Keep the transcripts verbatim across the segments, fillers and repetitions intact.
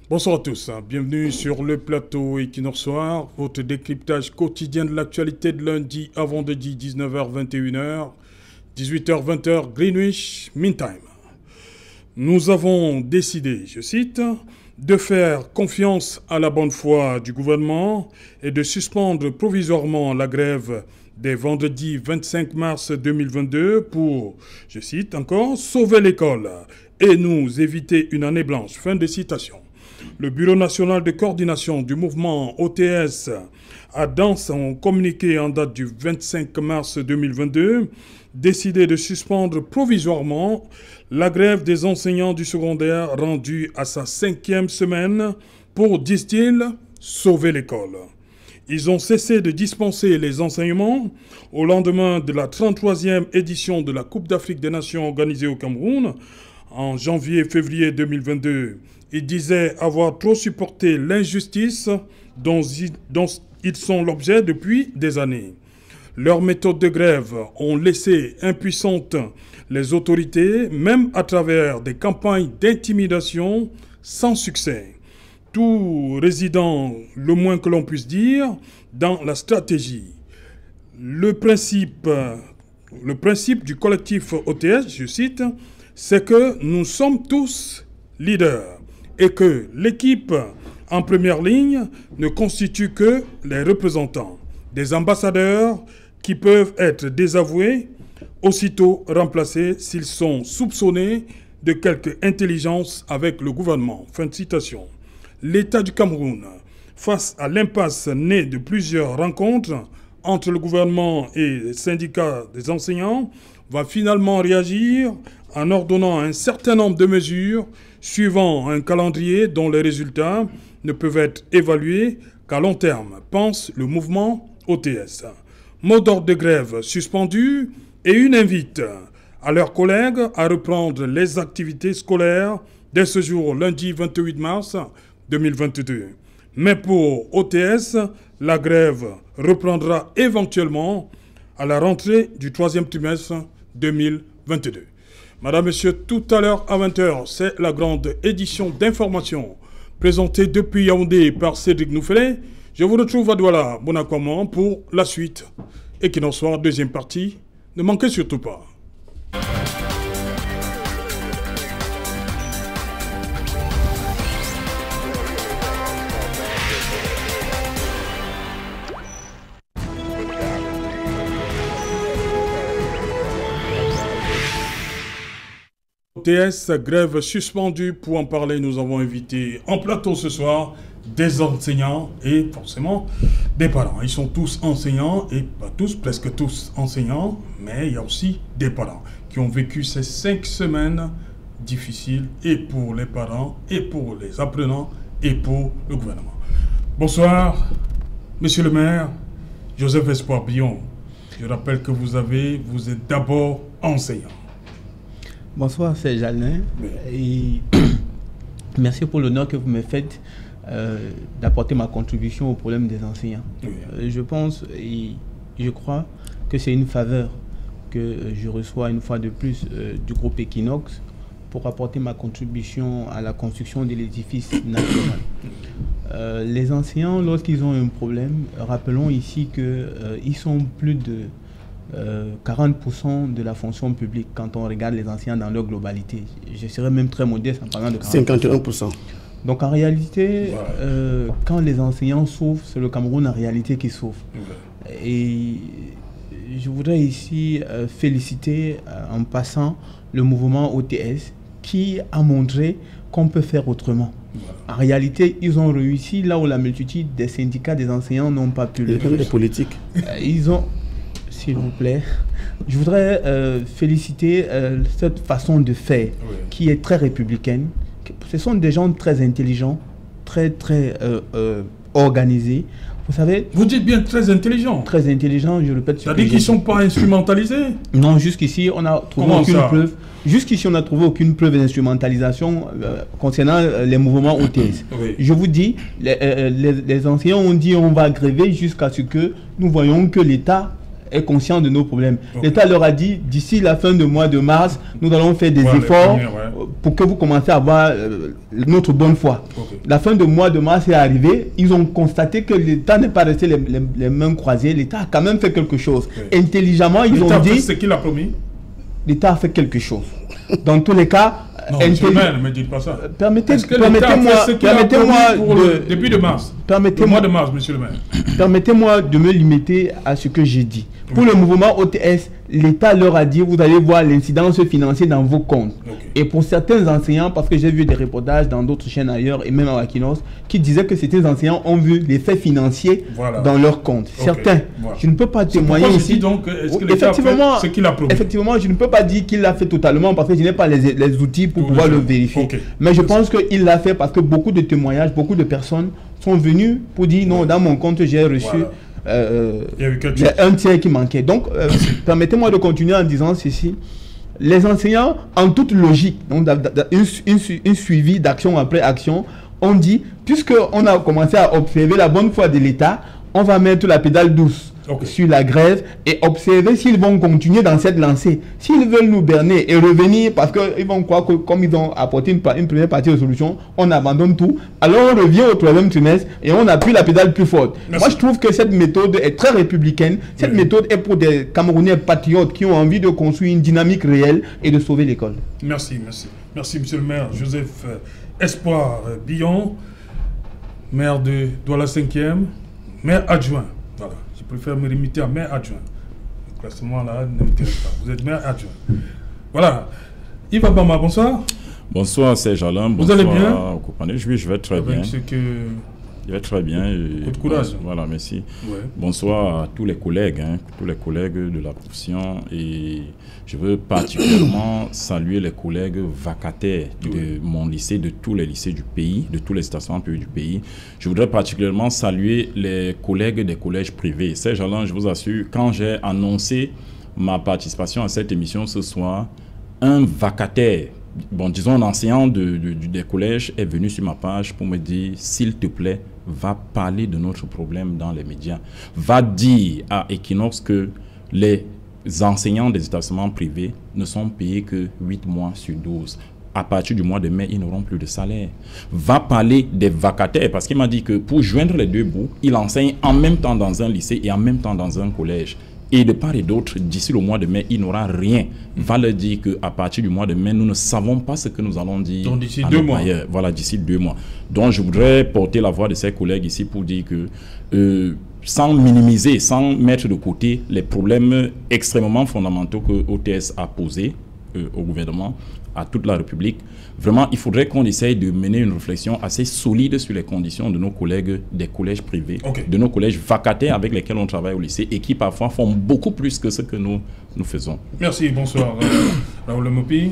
Bonsoir à tous, bienvenue sur le plateau Equinox Soir, votre décryptage quotidien de l'actualité de lundi à vendredi, dix-neuf heures vingt et une heures, dix-huit heures vingt Greenwich Mean Time. Nous avons décidé, je cite, de faire confiance à la bonne foi du gouvernement et de suspendre provisoirement la grève des vendredis vingt-cinq mars deux mille vingt-deux pour, je cite encore, sauver l'école et nous éviter une année blanche. Fin de citation. Le Bureau national de coordination du mouvement O T S a, dans son communiqué en date du vingt-cinq mars deux mille vingt-deux, décidé de suspendre provisoirement la grève des enseignants du secondaire rendue à sa cinquième semaine pour, disent-ils, sauver l'école. Ils ont cessé de dispenser les enseignements au lendemain de la trente-troisième édition de la Coupe d'Afrique des Nations organisée au Cameroun en janvier et février deux mille vingt-deux. Ils disaient avoir trop supporté l'injustice dont ils, dont ils sont l'objet depuis des années. Leurs méthodes de grève ont laissé impuissantes les autorités, même à travers des campagnes d'intimidation sans succès. Tout résidant, le moins que l'on puisse dire, dans la stratégie. Le principe, le principe du collectif O T S, je cite, c'est que nous sommes tous leaders et que l'équipe en première ligne ne constitue que les représentants, des ambassadeurs qui peuvent être désavoués, aussitôt remplacés s'ils sont soupçonnés de quelque intelligence avec le gouvernement. Fin de citation. L'État du Cameroun, face à l'impasse née de plusieurs rencontres entre le gouvernement et les syndicats des enseignants, va finalement réagir en ordonnant un certain nombre de mesures suivant un calendrier dont les résultats ne peuvent être évalués qu'à long terme, pense le mouvement O T S. Mot d'ordre de grève suspendu et une invite à leurs collègues à reprendre les activités scolaires dès ce jour, lundi vingt-huit mars deux mille vingt-deux. Mais pour O T S, la grève reprendra éventuellement à la rentrée du troisième trimestre deux mille vingt-deux. Madame, Monsieur, tout à l'heure à vingt heures, c'est la grande édition d'information présentée depuis Yaoundé par Cédric Nouffelé. Je vous retrouve à Douala, bon accompagnement pour la suite. Equinox Soir, deuxième partie. Ne manquez surtout pas. O T S, grève suspendue. Pour en parler, nous avons invité en plateau ce soir des enseignants et forcément des parents. Ils sont tous enseignants et pas tous, presque tous enseignants, mais il y a aussi des parents qui ont vécu ces cinq semaines difficiles et pour les parents et pour les apprenants et pour le gouvernement. Bonsoir, Monsieur le maire, Joseph Espoir Bion. Je rappelle que vous avez, vous êtes d'abord enseignant. Bonsoir, c'est Jalin. Oui. Et merci pour l'honneur que vous me faites euh, d'apporter ma contribution au problème des enseignants. Oui. Euh, je pense et je crois que c'est une faveur que je reçois une fois de plus euh, du groupe Equinox pour apporter ma contribution à la construction de l'édifice national. Euh, les enseignants, lorsqu'ils ont un problème, rappelons ici qu'ils euh, sont plus de Euh, quarante pour cent de la fonction publique quand on regarde les enseignants dans leur globalité. Je serais même très modeste en parlant de quarante pour cent. cinquante et un pour cent. Donc en réalité, ouais. euh, quand les enseignants souffrent, c'est le Cameroun en réalité qui souffre. Ouais. Et je voudrais ici euh, féliciter euh, en passant le mouvement O T S qui a montré qu'on peut faire autrement. Ouais. En réalité, ils ont réussi là où la multitude des syndicats des enseignants n'ont pas pu le faire. Les politiques. Euh, ils ont... S'il vous plaît, je voudrais euh, féliciter euh, cette façon de faire oui. qui est très républicaine. Ce sont des gens très intelligents, très très euh, euh, organisés. Vous savez... Vous dites bien très intelligents. Très intelligents, je répète. Ça veut dire qu'ils ne sont pas instrumentalisés? Non, jusqu'ici, on n'a trouvé Comment aucune ça? preuve. Jusqu'ici, on n'a trouvé aucune preuve d'instrumentalisation euh, concernant euh, les mouvements O T S. Oui. Je vous dis, les, euh, les, les enseignants ont dit on va gréver jusqu'à ce que nous voyons que l'État est conscient de nos problèmes. Okay. L'État leur a dit, d'ici la fin du mois de mars, nous allons faire des ouais, efforts premiers, ouais. pour que vous commenciez à avoir euh, notre bonne foi. Okay. La fin du mois de mars est arrivée, ils ont constaté que l'État n'est pas resté les, les, les mains croisées, l'État a quand même fait quelque chose. Okay. Intelligemment, ils ont dit... C'est qui l'a promis? L'État a fait quelque chose. Dans tous les cas... Non, monsieur le maire, ne me dites pas ça. Permettez-moi permettez pour de, le début de mars. Le mois de mars, monsieur le maire. Permettez-moi de me limiter à ce que j'ai dit. Oui. Pour le mouvement O T S, l'État leur a dit, vous allez voir l'incidence financière dans vos comptes. Okay. Et pour certains enseignants, parce que j'ai vu des reportages dans d'autres chaînes ailleurs, et même à Wakinos, qui disaient que certains enseignants ont vu l'effet financier voilà. dans leurs comptes. Okay. Certains. Voilà. Je ne peux pas témoigner ici. Donc, est-ce que l'État a fait ce qu'il a promis? Effectivement, je ne peux pas dire qu'il l'a fait totalement, parce que je n'ai pas les, les outils pour Tout pouvoir le, le vérifier. Okay. Mais je pense qu'il l'a fait parce que beaucoup de témoignages, beaucoup de personnes sont venues pour dire, non, dans mon compte, j'ai reçu... Voilà. Euh, il y a eu il y a un tiers qui manquait. Donc, euh, permettez-moi de continuer en disant ceci. Les enseignants, en toute logique, donc, une, une, une suivi d'action après action, ont dit, puisqu'on a commencé à observer la bonne foi de l'État, on va mettre la pédale douce okay. sur la grève et observer s'ils vont continuer dans cette lancée. S'ils veulent nous berner et revenir parce qu'ils vont croire que comme ils ont apporté une, une première partie de solution, on abandonne tout. Alors on revient au troisième trimestre et on appuie la pédale plus forte. Merci. Moi je trouve que cette méthode est très républicaine. Cette oui. méthode est pour des Camerounais patriotes qui ont envie de construire une dynamique réelle et de sauver l'école. Merci, merci. Merci monsieur le maire Joseph Espoir Billon, maire de Douala cinquième, maire adjoint. Voilà. Je préfère me limiter à maire adjoint. Le classement là ne m'intéresse pas. Vous êtes maire adjoint. Voilà. Yves Bama, bonsoir. Bonsoir Serge Alain. Vous allez bien? Oui, je vais très bien. Ce que... Je vais très bien. Coup de courage. Voilà, merci. Ouais. Bonsoir à tous les collègues, hein, tous les collègues de la profession. Et je veux particulièrement saluer les collègues vacataires de oui. mon lycée, de tous les lycées du pays, de tous les établissements publics du pays. Je voudrais particulièrement saluer les collègues des collèges privés. Serge Alain, je vous assure, quand j'ai annoncé ma participation à cette émission ce soir, un vacataire, bon, disons un enseignant de, de, de, des collèges est venu sur ma page pour me dire, s'il te plaît, va parler de notre problème dans les médias. Va dire à Equinox que les enseignants des établissements privés ne sont payés que huit mois sur douze. À partir du mois de mai, ils n'auront plus de salaire. Va parler des vacataires, parce qu'il m'a dit que pour joindre les deux bouts, il enseigne en même temps dans un lycée et en même temps dans un collège. Et de part et d'autre, d'ici le mois de mai, il n'aura rien. Va leur dire qu'à partir du mois de mai, nous ne savons pas ce que nous allons dire. Donc d'ici deux mois. Voilà, d'ici deux mois. Donc je voudrais porter la voix de ses collègues ici pour dire que, euh, sans minimiser, sans mettre de côté les problèmes extrêmement fondamentaux que O T S a posés euh, au gouvernement, à toute la République, vraiment, il faudrait qu'on essaye de mener une réflexion assez solide sur les conditions de nos collègues des collèges privés, okay. de nos collèges vacataires avec lesquels on travaille au lycée et qui parfois font beaucoup plus que ce que nous, nous faisons. Merci, bonsoir. Raoul Mopi.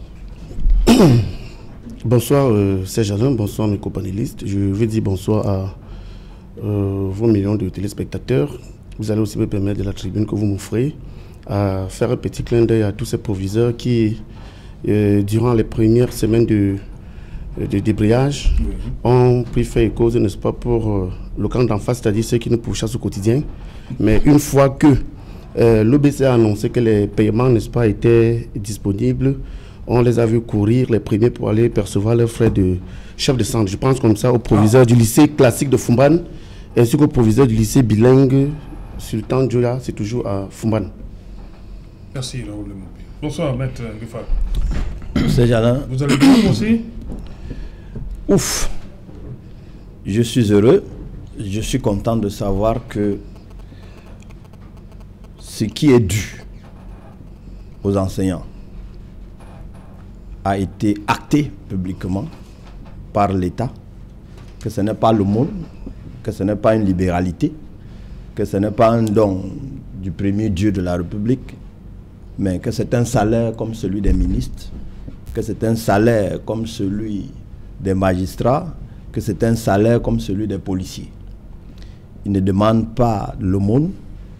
Bonsoir euh, Serge Alain, bonsoir mes copanélistes. Je veux dire bonsoir à euh, vos millions de téléspectateurs. Vous allez aussi me permettre de la tribune que vous m'offrez à faire un petit clin d'œil à tous ces proviseurs qui, euh, durant les premières semaines de, de débrayage, oui. ont pris fait et cause, n'est-ce pas, pour euh, le camp d'en face, c'est-à-dire ceux qui nous pourchassent au quotidien. Mais une fois que euh, l'O B C a annoncé que les paiements, n'est-ce pas, étaient disponibles, on les a vus courir les premiers pour aller percevoir leurs frais de chef de centre. Je pense comme ça au proviseur ah. du lycée classique de Fumban, ainsi qu'au proviseur du lycée bilingue Sultan Djoya, c'est toujours à Fumban. Merci Raoul Mopi. Bonsoir Maître Ngefal. Serge Alain. Vous allez bien aussi? Ouf. Je suis heureux. Je suis content de savoir que ce qui est dû aux enseignants a été acté publiquement par l'État, que ce n'est pas le monde, que ce n'est pas une libéralité, que ce n'est pas un don du premier Dieu de la République, mais que c'est un salaire comme celui des ministres, que c'est un salaire comme celui des magistrats, que c'est un salaire comme celui des policiers. Ils ne demandent pas l'aumône.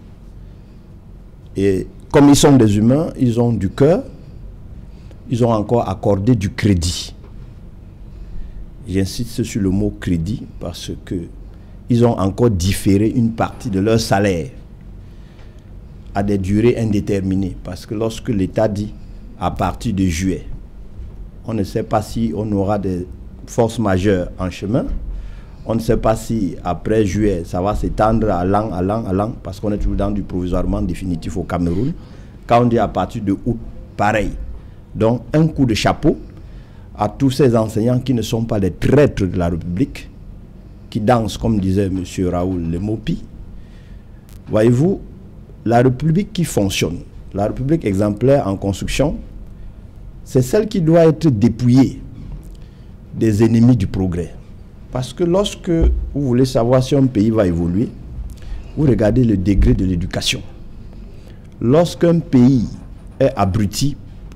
Et comme ils sont des humains, ils ont du cœur, ils ont encore accordé du crédit. J'insiste sur le mot crédit parce que ils ont encore différé une partie de leur salaire à des durées indéterminées. Parce que lorsque l'État dit à partir de juillet, on ne sait pas si on aura des forces majeures en chemin. On ne sait pas si après juillet, ça va s'étendre à l'an, à l'an, à l'an, parce qu'on est toujours dans du provisoirement définitif au Cameroun. Quand on dit à partir de août, pareil. Donc, un coup de chapeau à tous ces enseignants qui ne sont pas des traîtres de la République, qui dansent, comme disait M. Raoul, les Mopi. Voyez-vous, la République qui fonctionne, la République exemplaire en construction, c'est celle qui doit être dépouillée des ennemis du progrès. Parce que lorsque vous voulez savoir si un pays va évoluer, vous regardez le degré de l'éducation. Lorsqu'un pays est abruti,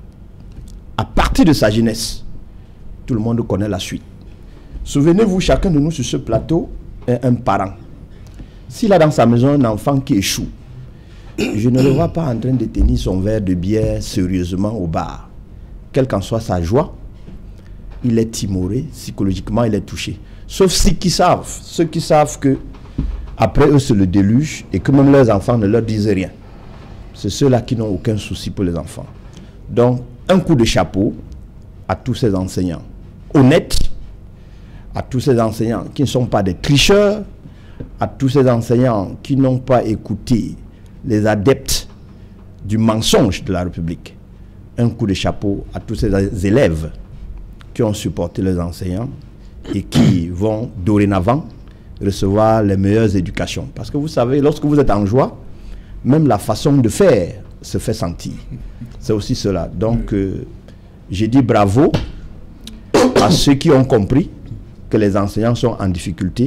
à partir de sa jeunesse, tout le monde connaît la suite. Souvenez-vous, chacun de nous sur ce plateau est un parent. S'il a dans sa maison un enfant qui échoue, je ne le vois pas en train de tenir son verre de bière sérieusement au bar. Quelle qu'en soit sa joie, il est timoré, psychologiquement il est touché. Sauf ceux qui savent, ceux qui savent que après eux c'est le déluge et que même leurs enfants ne leur disent rien. C'est ceux-là qui n'ont aucun souci pour les enfants. Donc, un coup de chapeau à tous ces enseignants honnêtes, à tous ces enseignants qui ne sont pas des tricheurs, à tous ces enseignants qui n'ont pas écouté les adeptes du mensonge de la République. Un coup de chapeau à tous ces élèves qui ont supporté les enseignants et qui vont dorénavant recevoir les meilleures éducations. Parce que vous savez, lorsque vous êtes en joie, même la façon de faire se fait sentir. C'est aussi cela. Donc, euh, j'ai dit bravo à ceux qui ont compris que les enseignants sont en difficulté.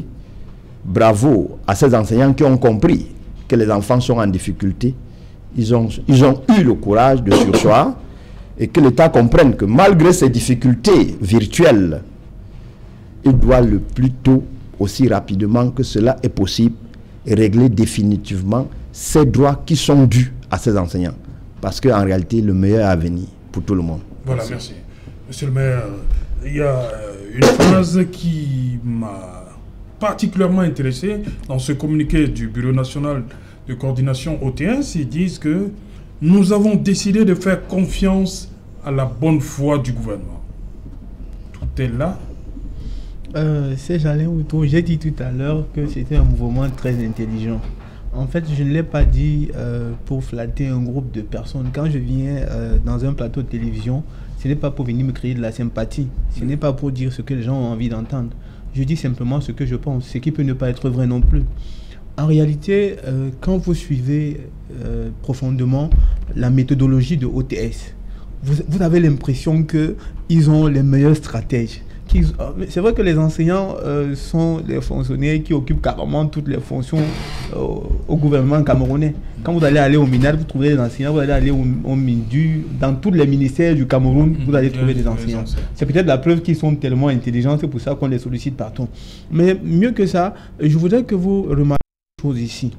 Bravo à ces enseignants qui ont compris que les enfants sont en difficulté. Ils ont, ils ont eu le courage de surseoir et que l'État comprenne que malgré ces difficultés virtuelles, il doit le plus tôt, aussi rapidement que cela est possible, régler définitivement ces droits qui sont dus à ces enseignants. Parce qu'en réalité, le meilleur est à venir pour tout le monde. Voilà, merci. Monsieur le maire, il y a une phrase qui m'a particulièrement intéressé dans ce communiqué du Bureau national de coordination O T S. Ils disent que nous avons décidé de faire confiance à la bonne foi du gouvernement. Tout est là. Euh, c'est Jalin Outo. J'ai dit tout à l'heure que c'était un mouvement très intelligent. En fait, je ne l'ai pas dit euh, pour flatter un groupe de personnes. Quand je viens euh, dans un plateau de télévision, ce n'est pas pour venir me créer de la sympathie. Ce n'est pas pour dire ce que les gens ont envie d'entendre. Je dis simplement ce que je pense, ce qui peut ne pas être vrai non plus. En réalité, euh, quand vous suivez euh, profondément la méthodologie de O T S, vous, vous avez l'impression qu'ils ont les meilleurs stratèges. C'est vrai que les enseignants euh, sont les fonctionnaires qui occupent carrément toutes les fonctions euh, au gouvernement camerounais. Quand vous allez aller au MINAD, vous trouverez des enseignants, vous allez aller au, au MINDU, dans tous les ministères du Cameroun, vous allez trouver des enseignants. C'est peut-être la preuve qu'ils sont tellement intelligents, c'est pour ça qu'on les sollicite partout. Mais mieux que ça, je voudrais que vous remarquiez une chose ici.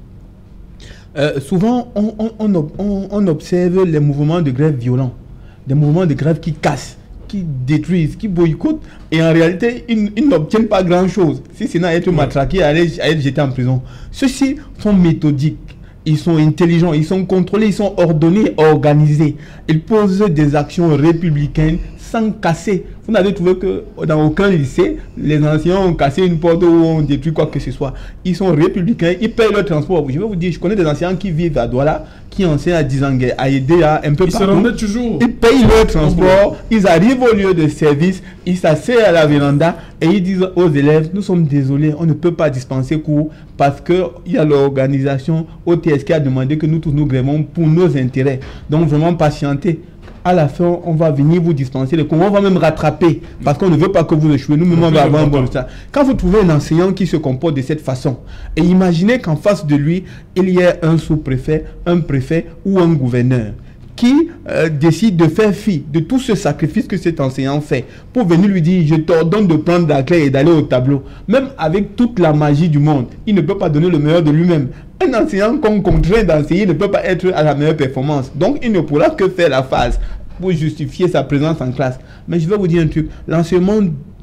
Euh, souvent, on, on, on, on observe les mouvements de grève violents, des mouvements de grève qui cassent, qui détruisent, qui boycottent, et en réalité, ils, ils n'obtiennent pas grand-chose. Si c'est à être matraqué, à être, à être jeté en prison. Ceux-ci sont méthodiques, ils sont intelligents, ils sont contrôlés, ils sont ordonnés, organisés. Ils posent des actions républicaines sans casser. Vous n'avez trouvé que dans aucun lycée, les enseignants ont cassé une porte ou ont détruit quoi que ce soit. Ils sont républicains, ils payent leur transport. Je vais vous dire, je connais des enseignants qui vivent à Douala, qui enseignent à Dizangué, à Edea, un peu ils partout. Se rendaient toujours. Ils payent leur transport, ils arrivent au lieu de service, ils s'asseyent à la véranda et ils disent aux élèves, nous sommes désolés, on ne peut pas dispenser cours parce qu'il y a l'organisation O T S qui a demandé que nous tous nous grévons pour nos intérêts. Donc vraiment patienter. À la fin, on va venir vous dispenser les cours. On va même rattraper parce qu'on ne veut pas que vous échouez. Nous-mêmes, on va avoir un bon résultat. Quand vous trouvez un enseignant qui se comporte de cette façon, et imaginez qu'en face de lui, il y ait un sous-préfet, un préfet ou un gouverneur qui euh, décide de faire fi de tout ce sacrifice que cet enseignant fait pour venir lui dire, je t'ordonne de prendre la clé et d'aller au tableau. Même avec toute la magie du monde, il ne peut pas donner le meilleur de lui-même. Un enseignant qu'on contraint d'enseigner ne peut pas être à la meilleure performance. Donc, il ne pourra que faire la phase pour justifier sa présence en classe. Mais je vais vous dire un truc, l'enseignement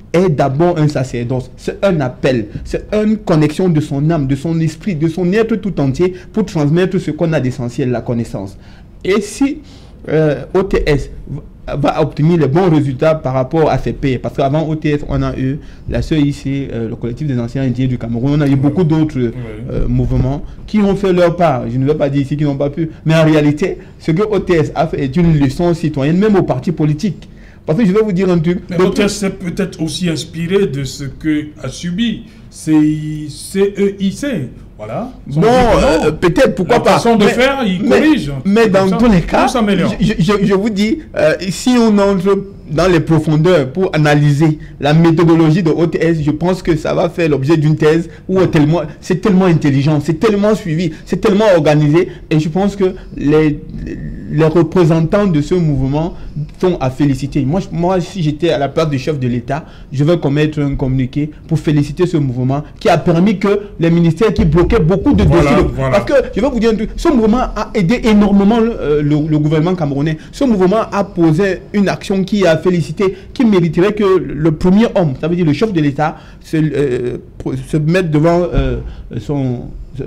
est d'abord un sacerdoce, c'est un appel, c'est une connexion de son âme, de son esprit, de son être tout entier pour transmettre ce qu'on a d'essentiel, la connaissance. Et si euh, O T S va obtenir les bons résultats par rapport à ces pays, parce qu'avant O T S, on a eu la C E I C, euh, le collectif des anciens indiens du Cameroun, on a eu beaucoup d'autres euh, euh, mouvements qui ont fait leur part. Je ne vais pas dire ici qu'ils n'ont pas pu, mais en réalité, ce que O T S a fait est une leçon citoyenne, même aux partis politiques. Parce que je vais vous dire un truc. Mais O T S s'est peut-être aussi inspiré de ce que a subi C E I C. Voilà. Bon, euh, peut-être, pourquoi la pas. façon de mais, faire, il mais, corrige. Mais dans ça, tous les cas, je, je, je vous dis, euh, si on entre dans les profondeurs pour analyser la méthodologie de O T S, je pense que ça va faire l'objet d'une thèse où tellement, c'est tellement intelligent, c'est tellement suivi, c'est tellement organisé, et je pense que les, les représentants de ce mouvement sont à féliciter. Moi, moi si j'étais à la place du chef de l'État, je vais commettre un communiqué pour féliciter ce mouvement qui a permis que les ministères qui bloquaient beaucoup de voilà, dossiers, voilà. parce que je vais vous dire un truc, ce mouvement a aidé énormément le, euh, le, le gouvernement camerounais. Ce mouvement a posé une action qui a félicité, qui mériterait que le premier homme, ça veut dire le chef de l'État, se, euh, se mette devant euh, son...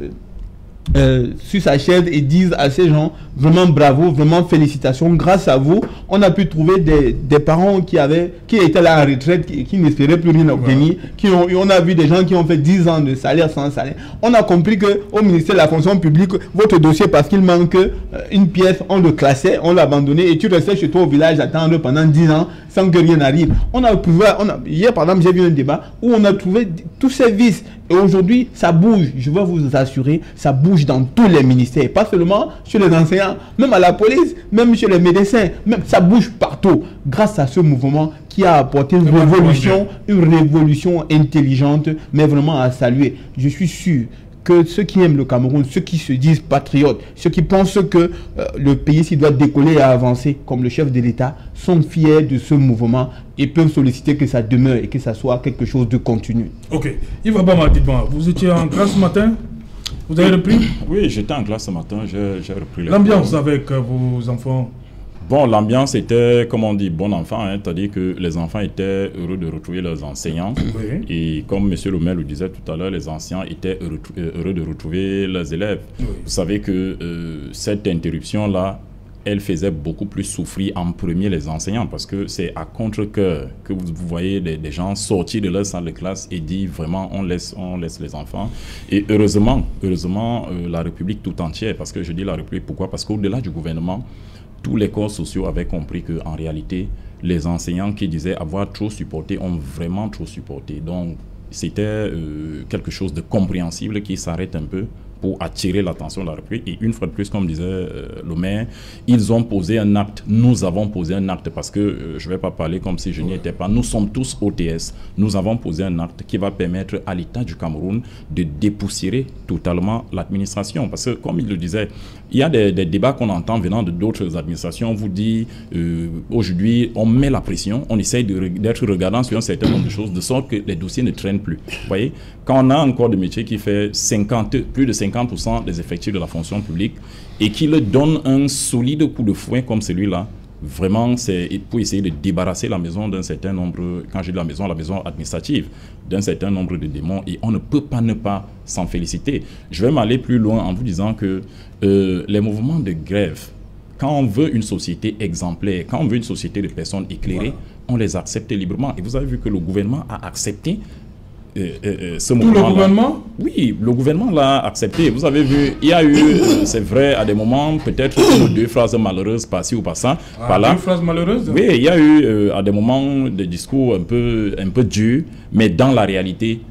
Euh, sur sa chaise et dise à ces gens vraiment bravo, vraiment félicitations, grâce à vous on a pu trouver des, des parents qui avaient qui étaient là en retraite, qui, qui n'espéraient plus rien obtenir, qui ont, on a vu des gens qui ont fait dix ans de salaire sans salaire. On a compris que au ministère de la fonction publique, votre dossier, parce qu'il manque euh, une pièce, on le classait, on l'a abandonné et tu restais chez toi au village attendre pendant dix ans sans que rien n'arrive. On a pu voir, on a, hier par exemple j'ai vu un débat où on a trouvé tous ces vices et aujourd'hui ça bouge, je veux vous assurer, ça bouge dans tous les ministères, pas seulement chez les enseignants, même à la police, même chez les médecins, même ça bouge partout grâce à ce mouvement qui a apporté une révolution, une révolution intelligente, mais vraiment à saluer. Je suis sûr que ceux qui aiment le Cameroun, ceux qui se disent patriotes, ceux qui pensent que euh, le pays s'il doit décoller et avancer, comme le chef de l'État, sont fiers de ce mouvement et peuvent solliciter que ça demeure et que ça soit quelque chose de continu. Ok. Yves Abama, dites-moi, vous étiez en classe ce matin? Vous avez repris? Oui, j'étais en classe ce matin, j'ai repris. L'ambiance avec euh, vos enfants? Bon, l'ambiance était, comme on dit, bon enfant, hein, c'est-à-dire que les enfants étaient heureux de retrouver leurs enseignants. Oui. Et comme M. le maire le disait tout à l'heure, les enseignants étaient heureux, heureux de retrouver leurs élèves. Oui. Vous savez que euh, cette interruption-là, elle faisait beaucoup plus souffrir en premier les enseignants parce que c'est à contre-cœur que vous, vous voyez des, des gens sortir de leur salle de classe et dire vraiment on laisse, on laisse les enfants. Et heureusement, heureusement euh, la République tout entière, parce que je dis la République, pourquoi? Parce qu'au-delà du gouvernement, tous les corps sociaux avaient compris qu'en réalité, les enseignants qui disaient avoir trop supporté ont vraiment trop supporté. Donc, c'était euh, quelque chose de compréhensible qui s'arrête un peu pour attirer l'attention de la République. Et une fois de plus, comme disait euh, le maire, ils ont posé un acte. Nous avons posé un acte parce que euh, je ne vais pas parler comme si je n'y étais pas. Nous sommes tous O T S. Nous avons posé un acte qui va permettre à l'État du Cameroun de dépoussiérer totalement l'administration. Parce que, comme il le disait, il y a des, des débats qu'on entend venant de d'autres administrations. On vous dit, euh, aujourd'hui, on met la pression, on essaye d'être regardant sur un certain nombre de choses, de sorte que les dossiers ne traînent plus. Vous voyez, quand on a un corps de métier qui fait cinquante, plus de cinquante pour cent des effectifs de la fonction publique et qui le donne un solide coup de fouet comme celui-là, vraiment, c'est pour essayer de débarrasser la maison d'un certain nombre, quand je dis la maison, la maison administrative, d'un certain nombre de démons, et on ne peut pas ne pas s'en féliciter. Je vais m'aller plus loin en vous disant que euh, les mouvements de grève, quand on veut une société exemplaire, quand on veut une société de personnes éclairées, voilà, on les accepte librement. Et vous avez vu que le gouvernement a accepté Euh, euh, ce Tout le gouvernement? Oui, le gouvernement l'a accepté. Vous avez vu, il y a eu, euh, c'est vrai, à des moments, peut-être une ou deux phrases malheureuses par-ci ou par-ça. Ah, par là. Deux phrases malheureuses? Oui, il y a eu euh, à des moments des discours un peu, un peu durs, mais dans la réalité,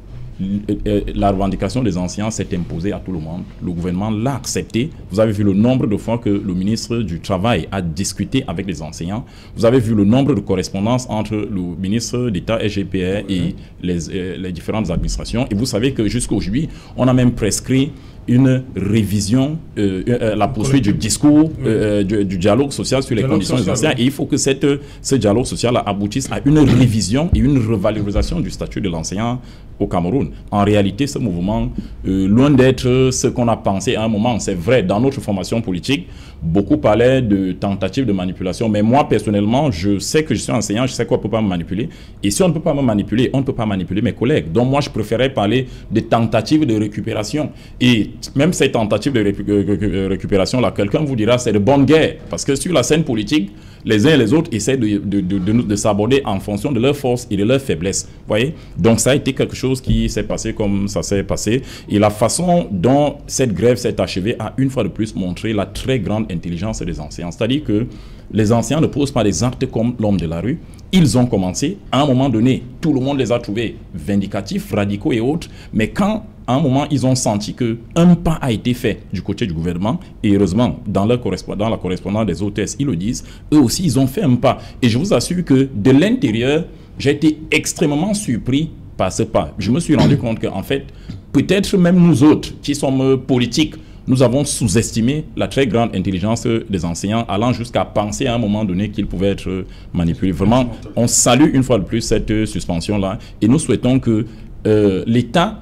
la revendication des anciens s'est imposée à tout le monde. Le gouvernement l'a accepté. Vous avez vu le nombre de fois que le ministre du Travail a discuté avec les enseignants. Vous avez vu le nombre de correspondances entre le ministre d'État S G P R et les, euh, les différentes administrations. Et vous savez que jusqu'aujourd'hui, on a même prescrit une révision, euh, euh, la poursuite du discours, euh, du, du dialogue social sur les dialogue conditions social, des anciens. Oui. Et il faut que cette, ce dialogue social aboutisse à une révision et une revalorisation du statut de l'enseignant au Cameroun. En réalité, ce mouvement, euh, loin d'être ce qu'on a pensé à un moment, c'est vrai, dans notre formation politique, beaucoup parlaient de tentatives de manipulation. Mais moi, personnellement, je sais que je suis enseignant, je sais qu'on ne peut pas me manipuler. Et si on ne peut pas me manipuler, on ne peut pas manipuler mes collègues. Donc moi, je préférais parler de tentatives de récupération. Et même ces tentatives de récu- récupération-là, quelqu'un vous dira c'est de bonne guerre. Parce que sur la scène politique, les uns et les autres essaient de, de, de, de, de s'aborder en fonction de leurs forces et de leurs faiblesses. Voyez? Donc ça a été quelque chose qui s'est passé comme ça s'est passé. Et la façon dont cette grève s'est achevée a une fois de plus montré la très grande intelligence des anciens. C'est-à-dire que les anciens ne posent pas des actes comme l'homme de la rue. Ils ont commencé, à un moment donné, tout le monde les a trouvés vindicatifs, radicaux et autres. Mais quand, à un moment, ils ont senti qu'un pas a été fait du côté du gouvernement, et heureusement, dans, leur dans la correspondance des O T S, ils le disent, eux aussi, ils ont fait un pas. Et je vous assure que de l'intérieur, j'ai été extrêmement surpris par ce pas. Je me suis rendu compte qu'en fait, peut-être même nous autres, qui sommes politiques, nous avons sous-estimé la très grande intelligence des enseignants, allant jusqu'à penser à un moment donné qu'ils pouvaient être manipulés. Vraiment, on salue une fois de plus cette suspension-là et nous souhaitons que euh, l'État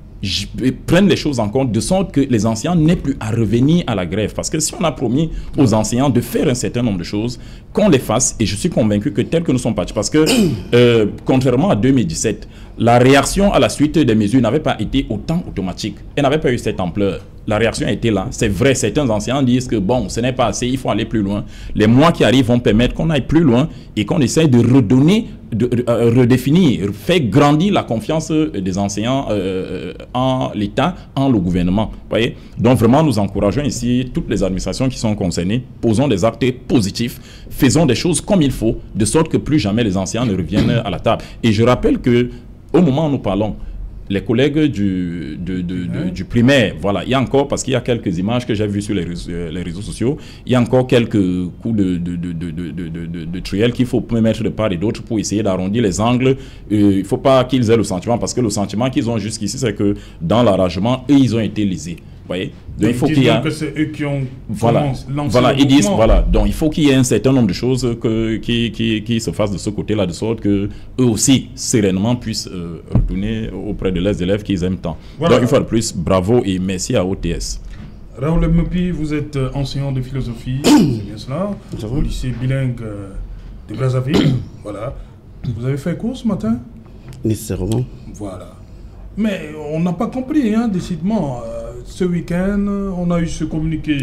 prenne les choses en compte de sorte que les enseignants n'aient plus à revenir à la grève. Parce que si on a promis aux enseignants de faire un certain nombre de choses, qu'on les fasse, et je suis convaincu que tel que nous sommes partis, parce que euh, contrairement à deux mille dix-sept, la réaction à la suite des mesures n'avait pas été autant automatique. Elle n'avait pas eu cette ampleur. La réaction a été là. C'est vrai, certains enseignants disent que bon, ce n'est pas assez, il faut aller plus loin. Les mois qui arrivent vont permettre qu'on aille plus loin et qu'on essaie de redonner, de, de euh, redéfinir, faire grandir la confiance des enseignants euh, en l'État, en le gouvernement. Voyez? Donc vraiment, nous encourageons ici toutes les administrations qui sont concernées, posons des actes positifs, faisons des choses comme il faut, de sorte que plus jamais les enseignants ne reviennent à la table. Et je rappelle que au moment où nous parlons, les collègues du, de, de, de, du primaire, voilà, il y a encore, parce qu'il y a quelques images que j'ai vues sur les réseaux, les réseaux sociaux, il y a encore quelques coups de, de, de, de, de, de, de, de truelle qu'il faut mettre de part et d'autre pour essayer d'arrondir les angles. Euh, il ne faut pas qu'ils aient le sentiment, parce que le sentiment qu'ils ont jusqu'ici, c'est que dans l'arrangement, eux, ils ont été lésés. Voyez? Donc, il faut qu'il y ait... que c'est eux qui ont voilà, voilà ils disent, voilà, donc il faut qu'il y ait un certain nombre de choses que, qui, qui, qui se fassent de ce côté-là, de sorte que eux aussi, sereinement, puissent euh, retourner auprès de leurs élèves qu'ils aiment tant. Voilà. Donc, une fois de plus, bravo et merci à O T S. Raoul Mepi, vous êtes enseignant de philosophie, c'est bien cela, au lycée bilingue de Brazzaville, voilà. Vous avez fait cours ce matin? Nécessairement. Voilà. Mais on n'a pas compris, hein, décidément. Euh, ce week-end, on a eu ce communiqué.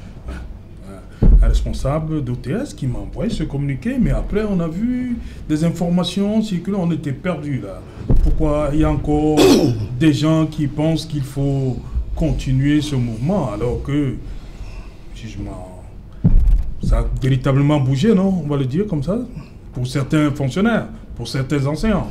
Euh, un responsable d'O T S qui m'a envoyé ce communiqué, mais après, on a vu des informations circuler, on était perdus là. Pourquoi il y a encore des gens qui pensent qu'il faut continuer ce mouvement, alors que, jugement, ça a véritablement bougé, non? On va le dire comme ça, pour certains fonctionnaires, pour certains enseignants.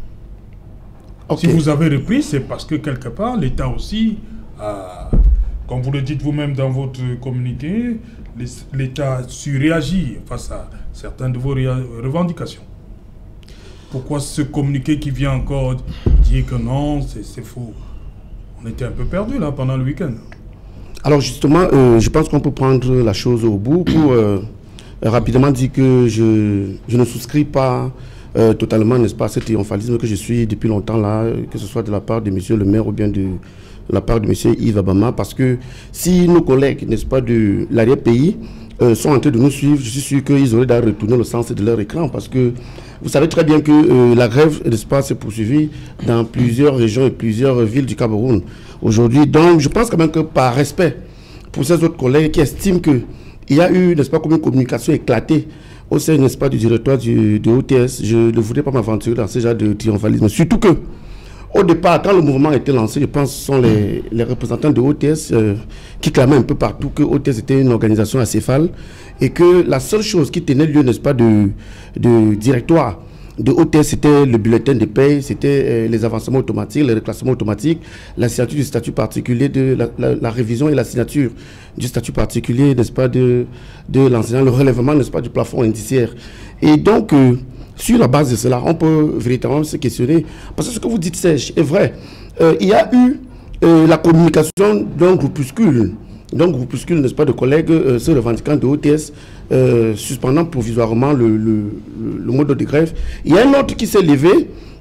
Okay. Si vous avez repris, c'est parce que quelque part, l'État aussi, a, comme vous le dites vous-même dans votre communiqué, l'État a su réagir face à certaines de vos revendications. Pourquoi ce communiqué qui vient encore dire que non, c'est faux? On était un peu perdus là pendant le week-end. Alors justement, euh, je pense qu'on peut prendre la chose au bout pour euh, rapidement dire que je, je ne souscris pas Euh, totalement, n'est-ce pas, ce triomphalisme que je suis depuis longtemps là, que ce soit de la part de monsieur le maire ou bien de, de la part de monsieur Yves Abama, parce que si nos collègues, n'est-ce pas, de l'arrière-pays euh, sont en train de nous suivre, je suis sûr qu'ils auraient d'ailleurs retourné le sens de leur écran, parce que vous savez très bien que euh, la grève, n'est-ce pas, s'est poursuivie dans plusieurs régions et plusieurs villes du Cameroun aujourd'hui. Donc, je pense quand même que par respect pour ces autres collègues qui estiment qu'il y a eu, n'est-ce pas, comme une communication éclatée au sein, n'est-ce pas, du directoire du, de O T S, je ne voudrais pas m'aventurer dans ce genre de triomphalisme. Surtout que, au départ, quand le mouvement a été lancé, je pense que ce sont les, les représentants de O T S euh, qui clamaient un peu partout que O T S était une organisation acéphale et que la seule chose qui tenait lieu, n'est-ce pas, de, de directoire de O T S, c'était le bulletin de paie, c'était euh, les avancements automatiques, les reclassements automatiques, la signature du statut particulier, de la, la, la révision et la signature du statut particulier, n'est-ce pas, de, de l'enseignant, le relèvement, n'est-ce pas, du plafond indiciaire. Et donc, euh, sur la base de cela, on peut véritablement se questionner, parce que ce que vous dites, Serge, est vrai. Euh, il y a eu euh, la communication d'un groupuscule, d'un groupuscule, n'est-ce pas, de collègues euh, se revendiquant de O T S, euh, suspendant provisoirement le, le, le mode de grève. Il y a un autre qui s'est levé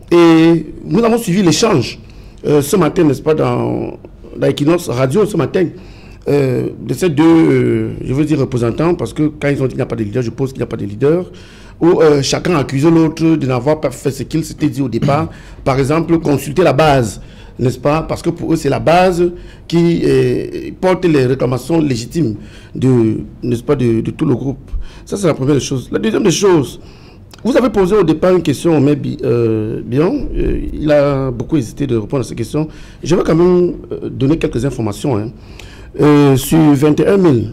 Et nous avons suivi l'échange euh, ce matin, n'est-ce pas, dans la Equinox Radio, ce matin, euh, de ces deux, euh, je veux dire, représentants, parce que quand ils ont dit qu'il n'y a pas de leader, je pose qu'il n'y a pas de leader, où euh, chacun accusait l'autre de n'avoir pas fait ce qu'il s'était dit au départ. Par exemple, consulter la base, n'est-ce pas? Parce que pour eux, c'est la base qui euh, porte les réclamations légitimes de, n'est-ce pas, de, de tout le groupe. Ça, c'est la première des choses. La deuxième des choses, vous avez posé au départ une question, mais euh, bien, euh, il a beaucoup hésité de répondre à cette question. Je vais quand même euh, donner quelques informations. Hein. Euh, sur vingt et un mille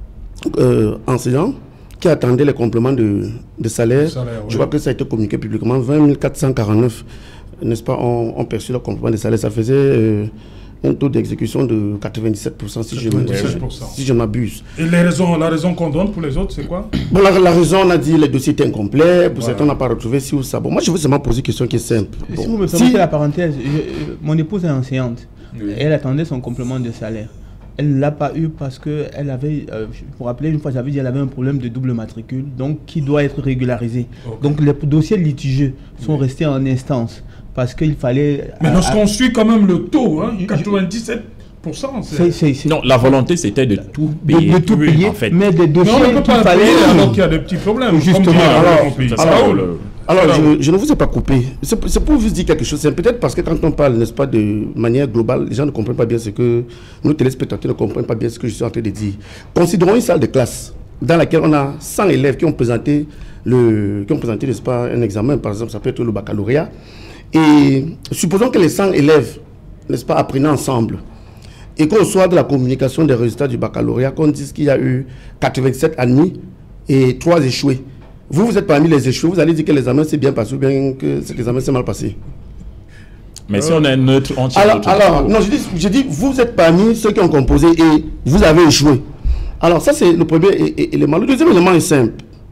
euh, enseignants qui attendaient les compléments de, de salaire, salaire je oui. crois que ça a été communiqué publiquement, vingt mille quatre cent quarante-neuf, n'est-ce pas, ont, ont perçu leur complément de salaire. Ça faisait euh, un taux d'exécution de quatre-vingt-dix-sept pour cent, si quatre-vingt-dix-sept pour cent. Si je m'abuse. Et les raisons, la raison qu'on donne pour les autres, c'est quoi? Bon, la, la raison, on a dit les dossiers étaient incomplets, pour voilà. certains, on n'a pas retrouvé ci ou ça. Bon, moi, je veux seulement poser une question qui est simple. Bon. Si vous me permettez si... la parenthèse, je, mon épouse est enseignante, oui. et elle attendait son complément de salaire. Elle ne l'a pas eu parce qu'elle avait, euh, pour rappeler, une fois j'avais dit qu'elle avait un problème de double matricule, donc qui doit être régularisé. Okay. Donc les dossiers litigieux sont oui. restés en instance parce qu'il fallait... Mais lorsqu'on suit quand même le taux, hein, quatre-vingt-dix-sept pour cent, c'est... C'est, c'est, non, la volonté c'était de tout payer. De, de tout oui, payer, en fait. Mais des dossiers mais on ne peut pas fallait... alors qu'il y a des petits problèmes. Justement, alors... alors, alors Alors, je, je ne vous ai pas coupé. C'est pour vous dire quelque chose. C'est peut-être parce que quand on parle, n'est-ce pas, de manière globale, les gens ne comprennent pas bien ce que... Nos téléspectateurs ne comprennent pas bien ce que je suis en train de dire. Considérons une salle de classe dans laquelle on a cent élèves qui ont présenté, le, qui ont présenté, n'est-ce pas, un examen, par exemple, ça peut être le baccalauréat. Et supposons que les cent élèves, n'est-ce pas, apprenaient ensemble. Et qu'on soit de la communication des résultats du baccalauréat, qu'on dise qu'il y a eu quatre-vingt-sept admis et trois échoués. Vous, vous êtes parmi les échoués, vous allez dire que l'examen s'est bien passé ou bien que cet examen s'est mal passé. Mais euh, si on est neutre, on tire Alors, alors non, je dis, je dis, vous êtes parmi ceux qui ont composé et vous avez échoué. Alors, ça, c'est le premier élément. Le deuxième élément est simple.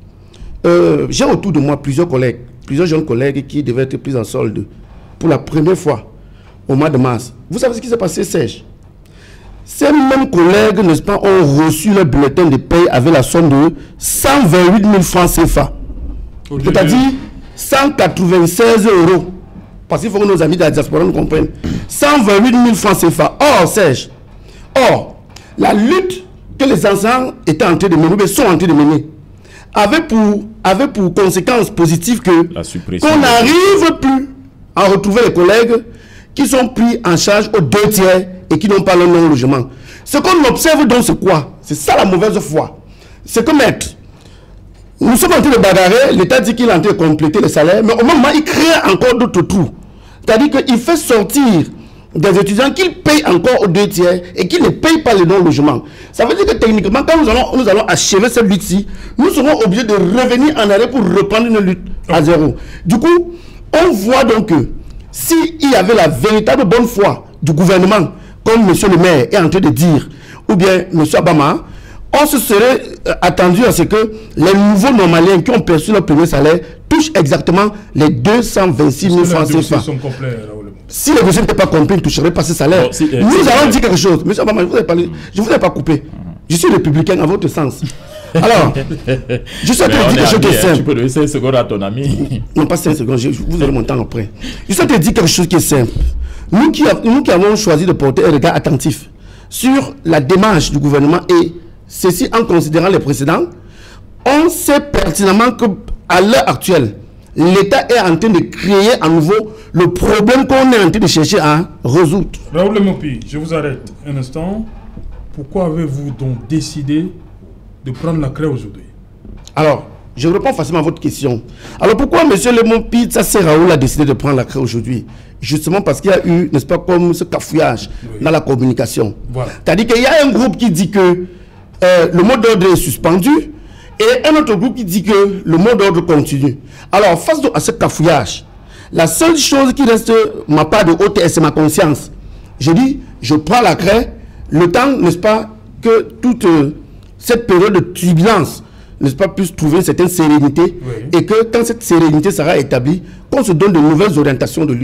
Euh, J'ai autour de moi plusieurs collègues, plusieurs jeunes collègues qui devaient être pris en solde pour la première fois au mois de mars. Vous savez ce qui s'est passé, Serge? Ces mêmes collègues, n'est-ce pas, ont reçu le bulletin de paie avec la somme de cent vingt-huit mille francs C F A. C'est-à-dire cent quatre-vingt-seize euros. Parce qu'il faut que nos amis de la diaspora nous comprennent. cent vingt-huit mille francs C F A. Or, Serge, or, la lutte que les enseignants étaient en train de mener, sont en train de mener, avait pour, avait pour conséquence positive que qu'on n'arrive plus à retrouver les collègues qui sont pris en charge aux deux tiers et qui n'ont pas leur non-logement. Ce qu'on observe donc, c'est quoi? C'est ça la mauvaise foi. C'est que, maître, nous sommes en train de bagarrer, l'État dit qu'il est en train de compléter les salaires, mais au moment, il crée encore d'autres trous. C'est-à-dire qu'il fait sortir des étudiants qu'il paye encore aux deux tiers et qui ne payent pas les non-logements. Ça veut dire que techniquement, quand nous allons, nous allons achever cette lutte-ci, nous serons obligés de revenir en arrière pour reprendre une lutte à zéro. Du coup, on voit donc que s'il y avait la véritable bonne foi du gouvernement, comme monsieur le maire est en train de dire, ou bien monsieur Abama, on se serait attendu à ce que les nouveaux normaliens qui ont perçu leur premier salaire touchent exactement les deux cent vingt-six mille francs C F A. Si les dossiers n'étaient pas complets, ils ne toucheraient pas ces salaires. Bon, si, euh, Nous si, allons euh, dire quelque chose. Monsieur Abama, je ne vous ai pas coupé. Je suis républicain à votre sens. Alors, je sais te dire quelque chose qui est simple. Tu peux donner cinq secondes à ton ami. Non, pas cinq secondes, je, vous aurez mon temps après. Je sais te dire quelque chose qui est simple. Nous qui, nous qui avons choisi de porter un regard attentif sur la démarche du gouvernement et ceci en considérant les précédents, on sait pertinemment qu'à l'heure actuelle, l'État est en train de créer à nouveau le problème qu'on est en train de chercher à résoudre. Raoul Mopi, je vous arrête un instant. Pourquoi avez-vous donc décidé de prendre la craie aujourd'hui? Alors, je réponds facilement à votre question. Alors pourquoi M. Lemopi, ça c'est Raoul a décidé de prendre la craie aujourd'hui? Justement parce qu'il y a eu, n'est-ce pas, comme ce cafouillage oui. dans la communication. Voilà. C'est-à-dire qu'il y a un groupe qui dit que euh, le mot d'ordre est suspendu et un autre groupe qui dit que le mot d'ordre continue. Alors, face à ce cafouillage, la seule chose qui reste ma part de haute, c'est ma conscience. Je dis, je prends la craie, le temps, n'est-ce pas, que toute euh, cette période de turbulence, n'est-ce pas, puisse trouver une certaine sérénité oui. et que quand cette sérénité sera établie, qu'on se donne de nouvelles orientations de lutte.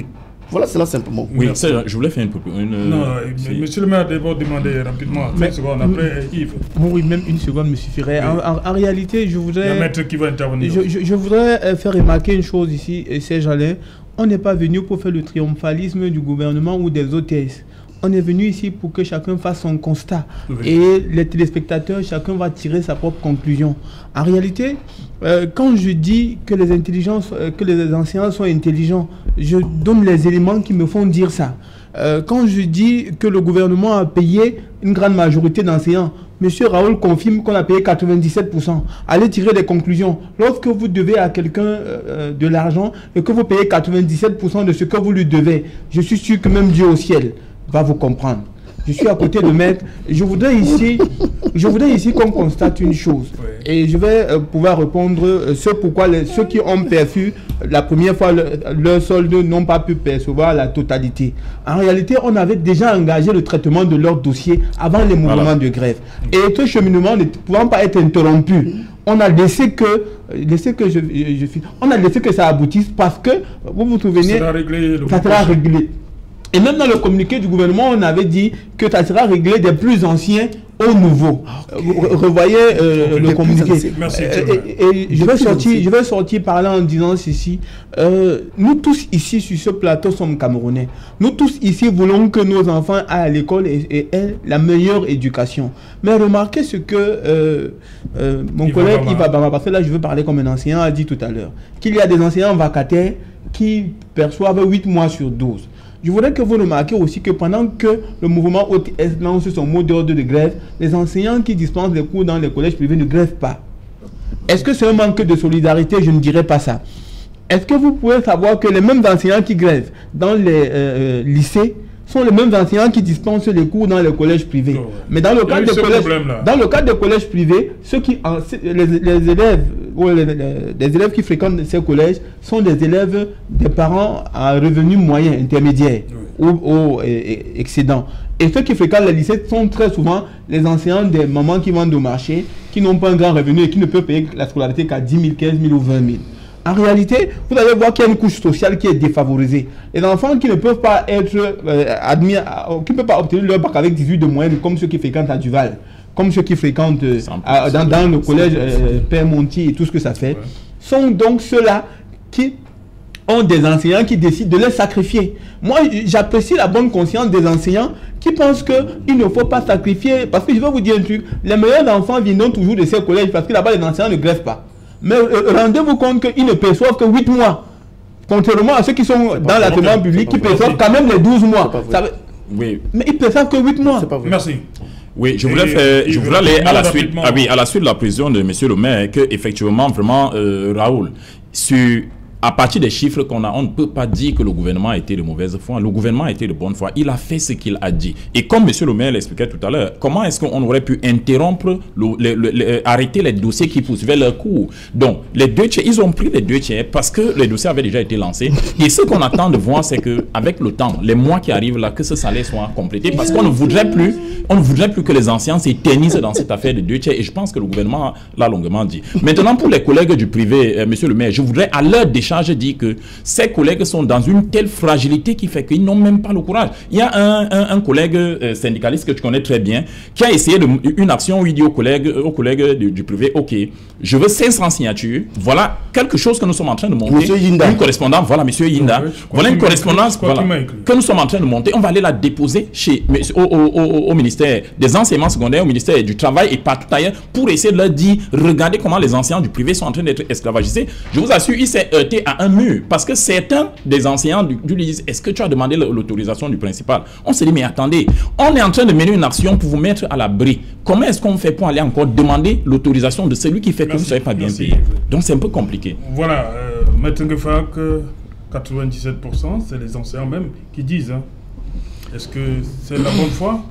Voilà, c'est là simplement. Oui, ça, je voulais faire une... une non, mais monsieur le maire, d'abord demander rapidement, mais, secondes après, Yves. Oui, même une seconde me suffirait. Oui. En, en, en réalité, je voudrais... Il y a un maître qui va intervenir. Je, je, je voudrais faire remarquer une chose ici, Serge Alain. On n'est pas venu pour faire le triomphalisme du gouvernement ou des O T S. On est venu ici pour que chacun fasse son constat. Oui. Et les téléspectateurs, chacun va tirer sa propre conclusion. En réalité, euh, quand je dis que les intelligences, euh, que les enseignants sont intelligents, je donne les éléments qui me font dire ça. Euh, quand je dis que le gouvernement a payé une grande majorité d'enseignants, M. Raoul confirme qu'on a payé quatre-vingt-dix-sept pour cent. Allez tirer des conclusions. Lorsque vous devez à quelqu'un euh, de l'argent et que vous payez quatre-vingt-dix-sept pour cent de ce que vous lui devez, je suis sûr que même Dieu au ciel va vous comprendre. Je suis à côté de maître. Je voudrais ici, je voudrais ici qu'on constate une chose. Oui. Et je vais euh, pouvoir répondre euh, ce pourquoi les, ceux qui ont perçu la première fois le, leur solde n'ont pas pu percevoir la totalité. En réalité, on avait déjà engagé le traitement de leur dossier avant les mouvements voilà. de grève. Et ce cheminement ne pouvant pas être interrompu, on a laissé que, laissé que je, je, je, on a laissé que ça aboutisse parce que, vous vous souvenez, ça sera réglé. Ça sera réglé. Et même dans le communiqué du gouvernement, on avait dit que ça sera réglé des plus anciens aux nouveaux. Okay. Vous revoyez euh, le communiqué. Merci. Euh, et, et je, vais sortir, je vais sortir par là en disant ceci. Euh, nous tous ici sur ce plateau sommes Camerounais. Nous tous ici voulons que nos enfants aient à l'école et, et aient la meilleure éducation. Mais remarquez ce que euh, euh, mon Yves collègue Yves Abama, parce que là je veux parler comme un enseignant, a dit tout à l'heure, qu'il y a des enseignants vacataires qui perçoivent huit mois sur douze. Je voudrais que vous remarquiez aussi que pendant que le mouvement O T S lance son mot d'ordre de grève, les enseignants qui dispensent les cours dans les collèges privés ne grèvent pas. Est-ce que c'est un manque de solidarité? Je ne dirais pas ça. Est-ce que vous pouvez savoir que les mêmes enseignants qui grèvent dans les euh, lycées sont les mêmes enseignants qui dispensent les cours dans les collèges privés? Oh, ouais. Mais dans le cadre des collèges, dans le cadre des collèges privés, ceux qui, les, les élèves ou les, les, les élèves qui fréquentent ces collèges sont des élèves des parents à revenus moyens, intermédiaires oui. ou, ou et, et, excédents. Et ceux qui fréquentent les lycées sont très souvent les enseignants des mamans qui vendent au marché, qui n'ont pas un grand revenu et qui ne peuvent payer la scolarité qu'à dix mille, quinze mille ou vingt mille. En réalité, vous allez voir qu'il y a une couche sociale qui est défavorisée. Les enfants qui ne peuvent pas être euh, admis, qui ne peuvent pas obtenir leur bac avec dix-huit de moyenne, comme ceux qui fréquentent à Duval, comme ceux qui fréquentent euh, à, dans, dans le collège euh, Père Monti et tout ce que ça fait, ouais. sont donc ceux-là qui ont des enseignants qui décident de les sacrifier. Moi, j'apprécie la bonne conscience des enseignants qui pensent qu'il ne faut pas sacrifier, parce que je vais vous dire un truc, les meilleurs enfants viennent toujours de ces collèges, parce que là-bas, les enseignants ne grèvent pas. Mais euh, rendez-vous compte qu'ils ne perçoivent que huit mois. Contrairement à ceux qui sont dans l'enseignement public, qui perçoivent quand même les douze mois. Ça, oui. Mais ils ne perçoivent que huit mois. Merci. Oui, je voulais, faire, je voulais aller à la, suite, ah oui, à la suite de la précision de M. le maire, que effectivement, vraiment, euh, Raoul, sur... à partir des chiffres qu'on a, on ne peut pas dire que le gouvernement a été de mauvaise foi. Le gouvernement a été de bonne foi. Il a fait ce qu'il a dit. Et comme M. le maire l'expliquait tout à l'heure, comment est-ce qu'on aurait pu interrompre, le, le, le, le, arrêter les dossiers qui poursuivaient leur cours? Donc, les deux tiers, ils ont pris les deux tiers parce que les dossiers avaient déjà été lancés. Et ce qu'on attend de voir, c'est qu'avec le temps, les mois qui arrivent là, que ce salaire soit complété, parce qu'on ne voudrait plus, on ne voudrait plus que les anciens s'éternisent dans cette affaire de deux tiers. Et je pense que le gouvernement l'a longuement dit. Maintenant, pour les collègues du privé, euh, M. le maire, je voudrais à leur décharge dire que ces collègues sont dans une telle fragilité qui fait qu'ils n'ont même pas le courage. Il y a un, un, un collègue euh, syndicaliste que tu connais très bien qui a essayé de, une action où il dit aux collègues, aux collègues du, du privé, ok, je veux cinq cents signatures, voilà quelque chose que nous sommes en train de monter. Monsieur Yinda. Une correspondance, voilà Monsieur Yinda, oui, voilà une correspondance voilà, que nous sommes en train de monter. On va aller la déposer chez, au, au, au, au ministère des enseignements secondaires, au ministère du travail et partout ailleurs pour essayer de leur dire, regardez comment les enseignants du privé sont en train d'être esclavagisés. Je vous assure, il s'est heurté à un mur. Parce que certains des enseignants du, du disent, est-ce que tu as demandé l'autorisation du principal? On se dit, mais attendez, on est en train de mener une action pour vous mettre à l'abri. Comment est-ce qu'on fait pour aller encore demander l'autorisation de celui qui fait que merci, vous ne savez pas bien merci. payer? Donc c'est un peu compliqué. Voilà, euh, Maître Ngefak, quatre-vingt-dix-sept pour cent, c'est les enseignants même qui disent. Hein. Est-ce que c'est la bonne foi?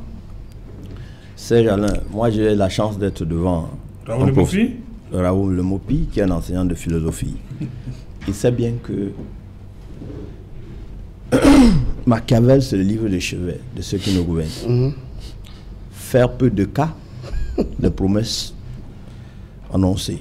Serge Alain, moi j'ai la chance d'être devant Raoul Le Mopi, Raoul Le Mopi, qui est un enseignant de philosophie. Il sait bien que Machiavel, c'est le livre de chevet de ceux qui nous gouvernent. Mm-hmm. Faire peu de cas de promesses annoncées.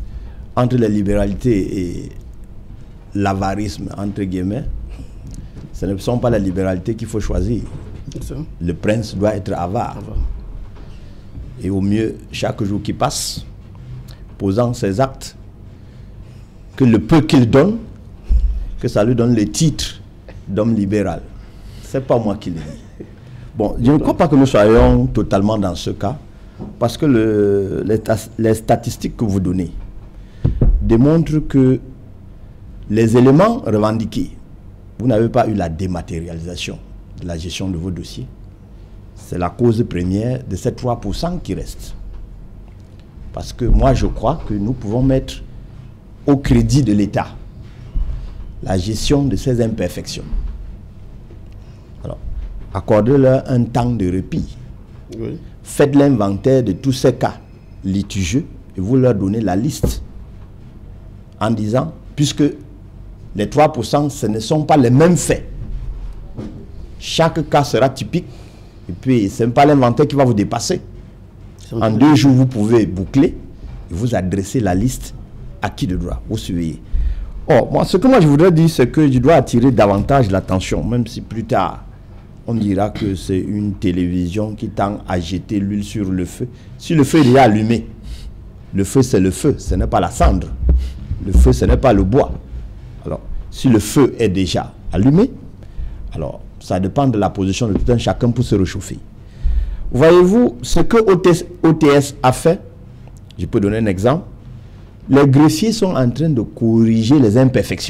Entre la libéralité et l'avarisme, entre guillemets, Ce ne sont pas les libéralités qu'il faut choisir. Le prince doit être avare. Et au mieux, chaque jour qui passe, posant ses actes, que le peu qu'il donne, que ça lui donne le titre d'homme libéral. C'est pas moi qui le dis. Bon, je ne crois pas que nous soyons totalement dans ce cas, parce que le, les, les statistiques que vous donnez démontrent que les éléments revendiqués, vous n'avez pas eu la dématérialisation de la gestion de vos dossiers. C'est la cause première de ces trois pour cent qui restent. Parce que moi, je crois que nous pouvons mettre au crédit de l'État la gestion de ces imperfections. Alors, accordez-leur un temps de répit. Oui. Faites l'inventaire de tous ces cas litigieux et vous leur donnez la liste en disant, puisque les trois pour cent, ce ne sont pas les mêmes faits. Chaque cas sera typique et puis ce n'est pas l'inventaire qui va vous dépasser. En deux jours, vous pouvez boucler et vous adresser la liste à qui de droit. Vous suivez. Oh, moi, ce que moi je voudrais dire, c'est que je dois attirer davantage l'attention, même si plus tard, on dira que c'est une télévision qui tend à jeter l'huile sur le feu. Si le feu est déjà allumé, le feu c'est le feu, ce n'est pas la cendre. Le feu, ce n'est pas le bois. Alors, si le feu est déjà allumé, alors ça dépend de la position de tout un chacun pour se réchauffer. Voyez-vous, ce que O T S a fait, je peux donner un exemple, les greffiers sont en train de corriger les imperfections.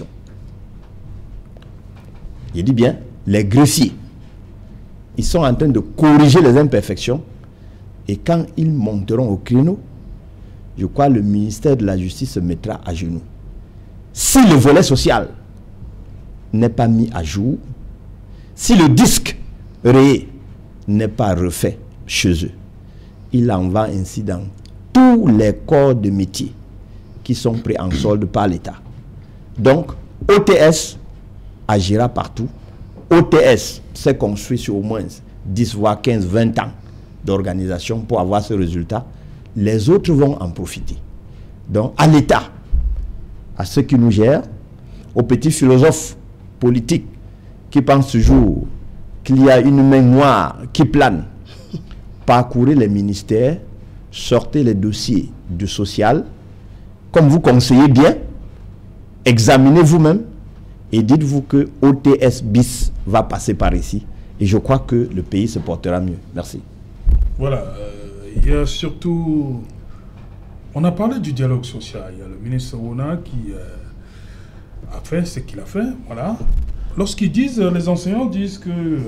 Je dis bien, les greffiers, ils sont en train de corriger les imperfections et quand ils monteront au créneau, je crois que le ministère de la Justice se mettra à genoux. Si le volet social n'est pas mis à jour, si le disque rayé n'est pas refait chez eux, il en va ainsi dans tous les corps de métier qui sont pris en solde par l'État. Donc, O T S agira partout. O T S s'est construit sur au moins dix, voire quinze, vingt ans d'organisation pour avoir ce résultat. Les autres vont en profiter. Donc, à l'État, à ceux qui nous gèrent, aux petits philosophes politiques qui pensent toujours qu'il y a une main noire qui plane, parcourez les ministères, sortez les dossiers du social, comme vous conseillez bien, examinez vous-même et dites-vous que O T S bis va passer par ici. Et je crois que le pays se portera mieux. Merci. Voilà. Euh, il y a surtout... On a parlé du dialogue social. Il y a le ministre Rona qui euh, a fait ce qu'il a fait. Voilà. Lorsqu'ils disent, les enseignants disent que euh,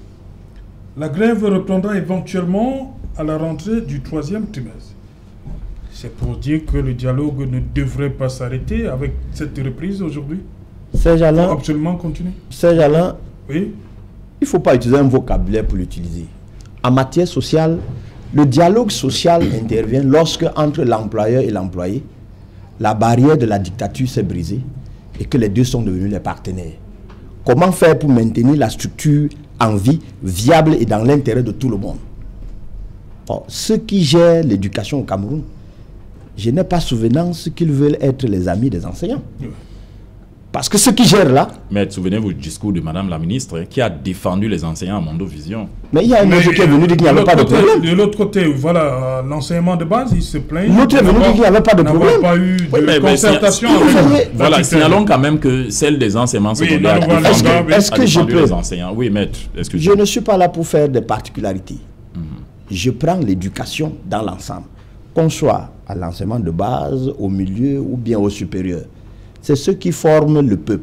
la grève reprendra éventuellement à la rentrée du troisième trimestre. C'est pour dire que le dialogue ne devrait pas s'arrêter avec cette reprise aujourd'hui. Serge Alain, il faut absolument continuer. Serge Alain, oui. Il ne faut pas utiliser un vocabulaire pour l'utiliser. En matière sociale, le dialogue social intervient lorsque, entre l'employeur et l'employé, la barrière de la dictature s'est brisée et que les deux sont devenus les partenaires. Comment faire pour maintenir la structure en vie, viable et dans l'intérêt de tout le monde? Or, ceux qui gèrent l'éducation au Cameroun, je n'ai pas souvenance qu'ils veulent être les amis des enseignants. Oui. Parce que ceux qui gèrent là... Mais souvenez-vous du discours de Madame la ministre hein, qui a défendu les enseignants à Mondovision. Mais il y a un monsieur qui est venu dire qu'il n'y avait pas de problème. De l'autre côté, voilà, l'enseignement de base, il se plaint. L'autre est venu dire qu'il n'y avait pas de problème. Il n'y a pas eu de oui, mais, concertation. Mais avec voilà, signalons quand même que celle des enseignements secondaires... Oui, est-ce que, est-ce que je peux... Les enseignants. Oui, maître. Est-ce que je, je ne suis pas là pour faire des particularités. Mm-hmm. Je prends l'éducation dans l'ensemble. Qu'on soit à l'enseignement de base, au milieu ou bien au supérieur. C'est ceux qui forment le peuple.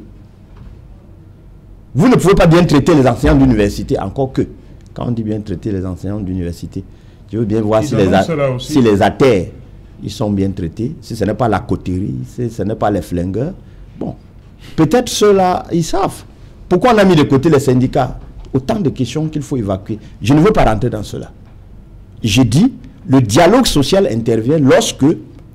Vous ne pouvez pas bien traiter les enseignants d'université, encore que, quand on dit bien traiter les enseignants d'université, je veux bien voir si les, si les athées, ils sont bien traités, si ce n'est pas la coterie, si ce n'est pas les flingueurs. Bon, peut-être ceux-là, ils savent. Pourquoi on a mis de côté les syndicats? Autant de questions qu'il faut évacuer. Je ne veux pas rentrer dans cela. Je dis, le dialogue social intervient lorsque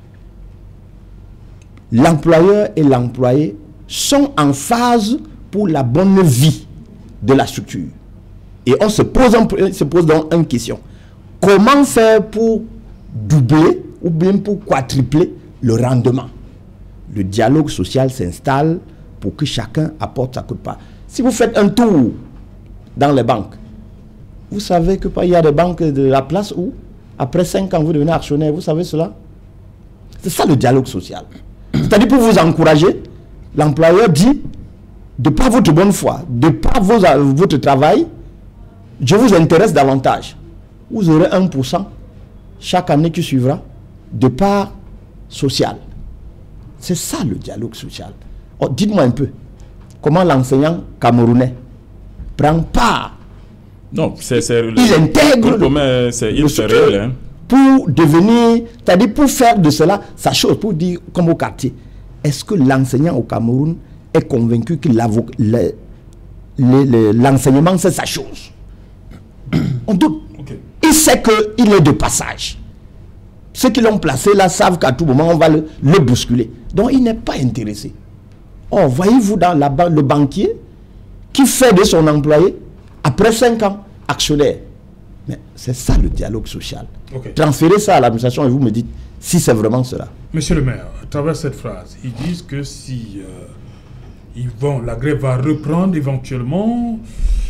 l'employeur et l'employé sont en phase pour la bonne vie de la structure. Et on se pose, on se pose donc une question. Comment faire pour doubler ou bien pour quadrupler le rendement? Le dialogue social s'installe pour que chacun apporte sa quote part. Si vous faites un tour dans les banques, vous savez que il y a des banques de la place où, après cinq ans, vous devenez actionnaire. Vous savez cela? C'est ça le dialogue social. C'est-à-dire pour vous encourager, l'employeur dit, de par votre bonne foi, de par vos, votre travail, je vous intéresse davantage. Vous aurez un pour cent chaque année qui suivra de part sociale. C'est ça le dialogue social. Oh, dites-moi un peu, comment l'enseignant camerounais prend part? Non, c'est... Il intègre le, c'est il fait réel, hein. Pour devenir, c'est-à-dire pour faire de cela sa chose, pour dire comme au quartier, est-ce que l'enseignant au Cameroun est convaincu que l'enseignement c'est sa chose? On doute. Okay. Il sait qu'il est de passage. Ceux qui l'ont placé là savent qu'à tout moment on va le, le bousculer. Donc il n'est pas intéressé. Oh, voyez-vous dans la banque le banquier qui fait de son employé, après cinq ans, actionnaire. Mais c'est ça le dialogue social. Okay. Transférez ça à l'administration et vous me dites si c'est vraiment cela. Monsieur le maire, à travers cette phrase, ils disent que si euh, ils vont, la grève va reprendre éventuellement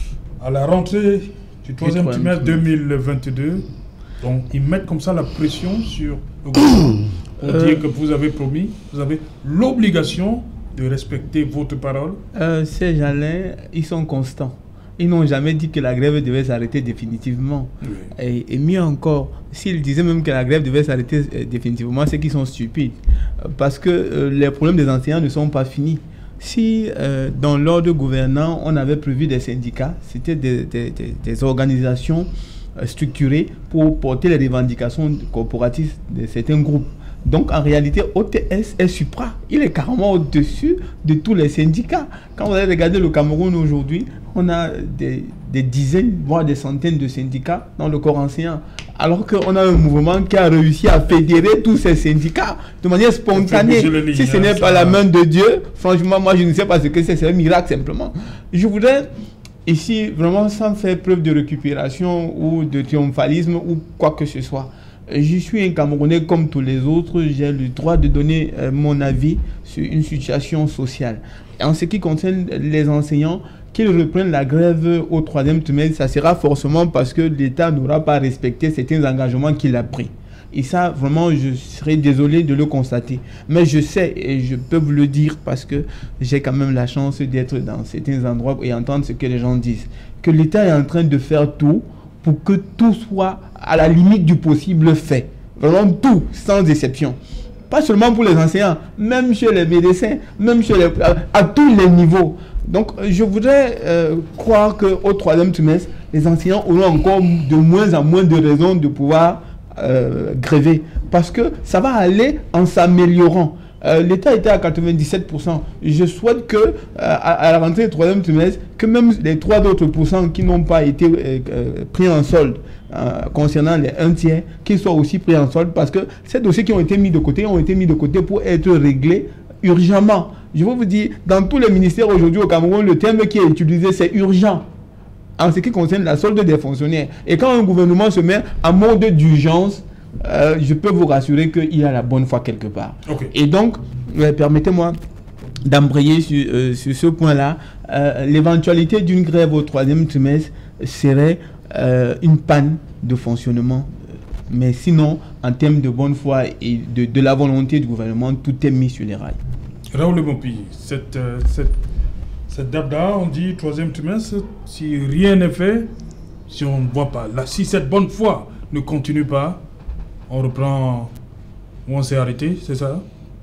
à la rentrée du troisième trimestre deux mille vingt-deux. Donc ils mettent comme ça la pression sur le gouvernement pour euh, dire que vous avez promis, vous avez l'obligation de respecter votre parole. Euh, ces gens-là, ils sont constants. Ils n'ont jamais dit que la grève devait s'arrêter définitivement. Oui. Et, et mieux encore, s'ils disaient même que la grève devait s'arrêter euh, définitivement, c'est qu'ils sont stupides. Euh, parce que euh, les problèmes des enseignants ne sont pas finis. Si euh, dans l'ordre gouvernant, on avait prévu des syndicats, c'était des, des, des, des organisations euh, structurées pour porter les revendications corporatives de certains groupes. Donc en réalité, O T S est supra. Il est carrément au-dessus de tous les syndicats. Quand vous allez regarder le Cameroun aujourd'hui, on a des, des dizaines, voire des centaines de syndicats dans le corps enseignant. Alors qu'on a un mouvement qui a réussi à fédérer tous ces syndicats de manière spontanée. Si ce n'est pas la main de Dieu, franchement, moi je ne sais pas ce que c'est. C'est un miracle simplement. Je voudrais ici, vraiment sans faire preuve de récupération ou de triomphalisme ou quoi que ce soit, je suis un Camerounais comme tous les autres, j'ai le droit de donner euh, mon avis sur une situation sociale. Et en ce qui concerne les enseignants, qu'ils reprennent la grève au troisième trimestre, ça sera forcément parce que l'État n'aura pas respecté certains engagements qu'il a pris. Et ça, vraiment, je serais désolé de le constater. Mais je sais, et je peux vous le dire parce que j'ai quand même la chance d'être dans certains endroits et entendre ce que les gens disent, que l'État est en train de faire tout pour que tout soit à la limite du possible fait. Vraiment tout, sans exception. Pas seulement pour les enseignants, même chez les médecins, même chez les, à, à tous les niveaux. Donc, je voudrais euh, croire qu'au troisième trimestre, les enseignants auront encore de moins en moins de raisons de pouvoir euh, gréver. Parce que ça va aller en s'améliorant. Euh, L'État était à quatre-vingt-dix-sept pour cent. Je souhaite que, euh, à, à la rentrée du troisième trimestre, que même les trois autres pourcents qui n'ont pas été euh, euh, pris en solde, euh, concernant les un tiers, qu'ils soient aussi pris en solde, parce que ces dossiers qui ont été mis de côté ont été mis de côté pour être réglés urgemment. Je veux vous dire, dans tous les ministères aujourd'hui au Cameroun, le terme qui est utilisé, c'est urgent, en ce qui concerne la solde des fonctionnaires. Et quand un gouvernement se met en mode d'urgence, Euh, je peux vous rassurer qu'il a la bonne foi quelque part. Okay. Et donc, euh, permettez-moi d'embrayer sur, euh, sur ce point-là. Euh, L'éventualité d'une grève au troisième trimestre serait euh, une panne de fonctionnement. Mais sinon, en termes de bonne foi et de, de la volonté du gouvernement, tout est mis sur les rails. Raoul Mompi, cette, euh, cette, cette date-là, on dit troisième trimestre, si rien n'est fait, si on ne voit pas, là, si cette bonne foi ne continue pas, on reprend ou on s'est arrêté, c'est ça?